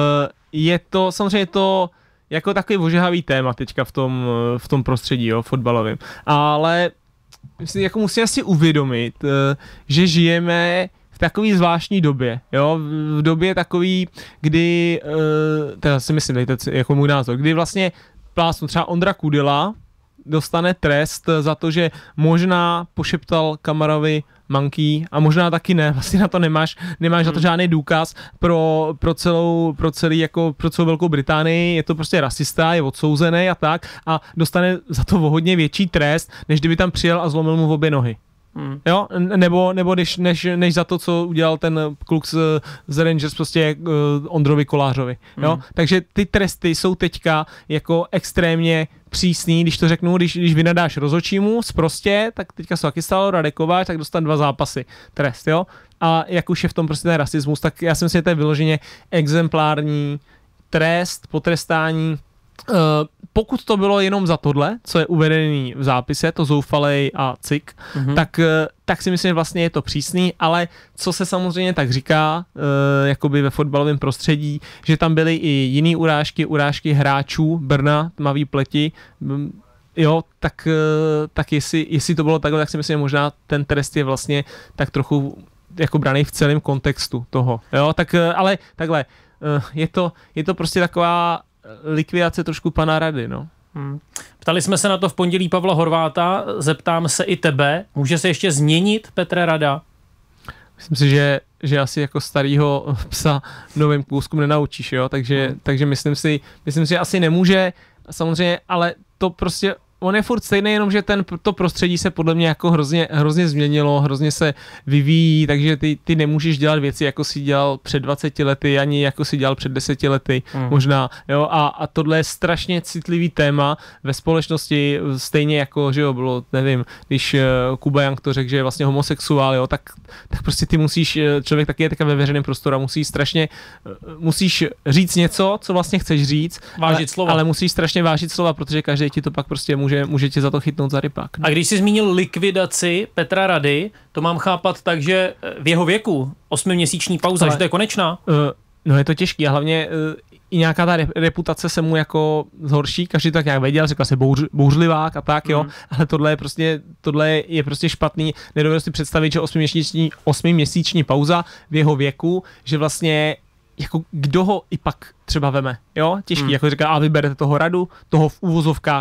je to, samozřejmě to jako takový ožehavý téma teďka v tom, v tom prostředí, jo, fotbalovým. Ale jako musím asi uvědomit, uh, že žijeme v takový zvláštní době, jo, v době takový, kdy, uh, teda si myslím, dejte jako můj názor, kdy vlastně plásnu třeba Ondra Kudela dostane trest za to, že možná pošeptal Kamarovi Monkey a možná taky ne, vlastně na to nemáš, nemáš hmm. za to žádný důkaz pro, pro celou, pro celý, jako pro celou Velkou Británii, je to prostě rasista, je odsouzený a tak a dostane za to o hodně větší trest, než kdyby tam přijel a zlomil mu v obě nohy. Hmm. Jo, nebo, nebo když, než, než za to, co udělal ten kluk z, z Rangers prostě uh, Ondrovi Kolářovi. Jo? Hmm. Takže ty tresty jsou teďka jako extrémně přísný, když to řeknu, když, když vynadáš rozhodčímu sprostě, tak teďka se taky stalo Radek Kovář, tak dostane dva zápasy trest, jo. A jak už je v tom prostě ten rasismus, tak já si myslím, že to je vyloženě exemplární trest, potrestání. Uh, pokud to bylo jenom za tohle, co je uvedený v zápise, to zoufalej a cik, mm-hmm. tak, tak si myslím, že vlastně je to přísný, ale co se samozřejmě tak říká, uh, jakoby ve fotbalovém prostředí, že tam byly i jiný urážky, urážky hráčů Brna, tmavý pleti, um, jo, tak, uh, tak jestli, jestli to bylo takhle, tak si myslím, že možná ten trest je vlastně tak trochu jako braný v celém kontextu toho, jo, tak, uh, ale takhle, uh, je to, je to prostě taková likvidace trošku pana Rady, no. Hmm. Ptali jsme se na to v pondělí Pavla Horváta, zeptám se i tebe. Může se ještě změnit Petr Rada? Myslím si, že, že asi jako starýho psa novým kouskům nenaučíš, jo, takže, hmm. takže myslím si, myslím si, že asi nemůže, samozřejmě, ale to prostě on je furt stejný, jenom že ten, to prostředí se podle mě jako hrozně, hrozně změnilo, hrozně se vyvíjí, takže ty, ty nemůžeš dělat věci, jako si dělal před dvaceti lety, ani jako si dělal před deseti lety, mm. možná, jo, a, a tohle je strašně citlivý téma ve společnosti, stejně jako, že jo, bylo, nevím, když uh, Kuba Jank to řekl, že je vlastně homosexuál, jo, tak, tak prostě ty musíš, člověk taky je teďka ve veřejném prostoru, musí strašně, uh, musíš říct něco, co vlastně chceš říct, vážit ale, slova. ale musíš strašně vážit slova, protože každý ti to pak prostě může Může, může tě za to chytnout za rypák. No. A když jsi zmínil likvidaci Petra Rady, to mám chápat tak, že v jeho věku osmiměsíční pauza, ale, že to je konečná? Uh, no je to těžký a hlavně uh, i nějaká ta reputace se mu jako zhorší, každý to tak nějak věděl, řekla se bouř, bouřlivák a tak, mm. jo, ale tohle je prostě, tohle je prostě špatný, nedovedu si představit, že osmiměsíční, osmiměsíční pauza v jeho věku, že vlastně jako kdo ho i pak třeba veme, jo, těžký, mm. jako říká, a vyberete toho Radu, toho v úvozovkách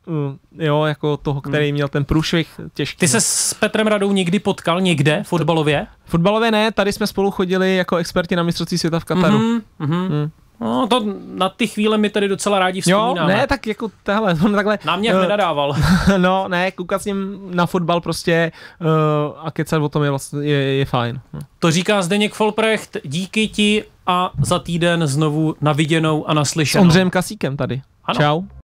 uh, jo, jako toho, který měl ten průšvih těžký. Ty se s Petrem Radou někdy potkal někde fotbalově? Fotbalově ne, tady jsme spolu chodili jako experti na mistrovství světa v Kataru. Mm-hmm, mm-hmm. Mm. No, to na ty chvíle mi tady docela rádi vzpomínáme. Jo, ne, tak jako tahle, on takhle... Na mě uh, nenadával. No, ne, koukat s ním na fotbal prostě uh, a kecat o tom je, vlastně, je, je fajn. To říká Zdeněk Folprecht, díky ti a za týden znovu na viděnou a naslyšenou. S Ondřejem Kasíkem tady. Ano. Čau.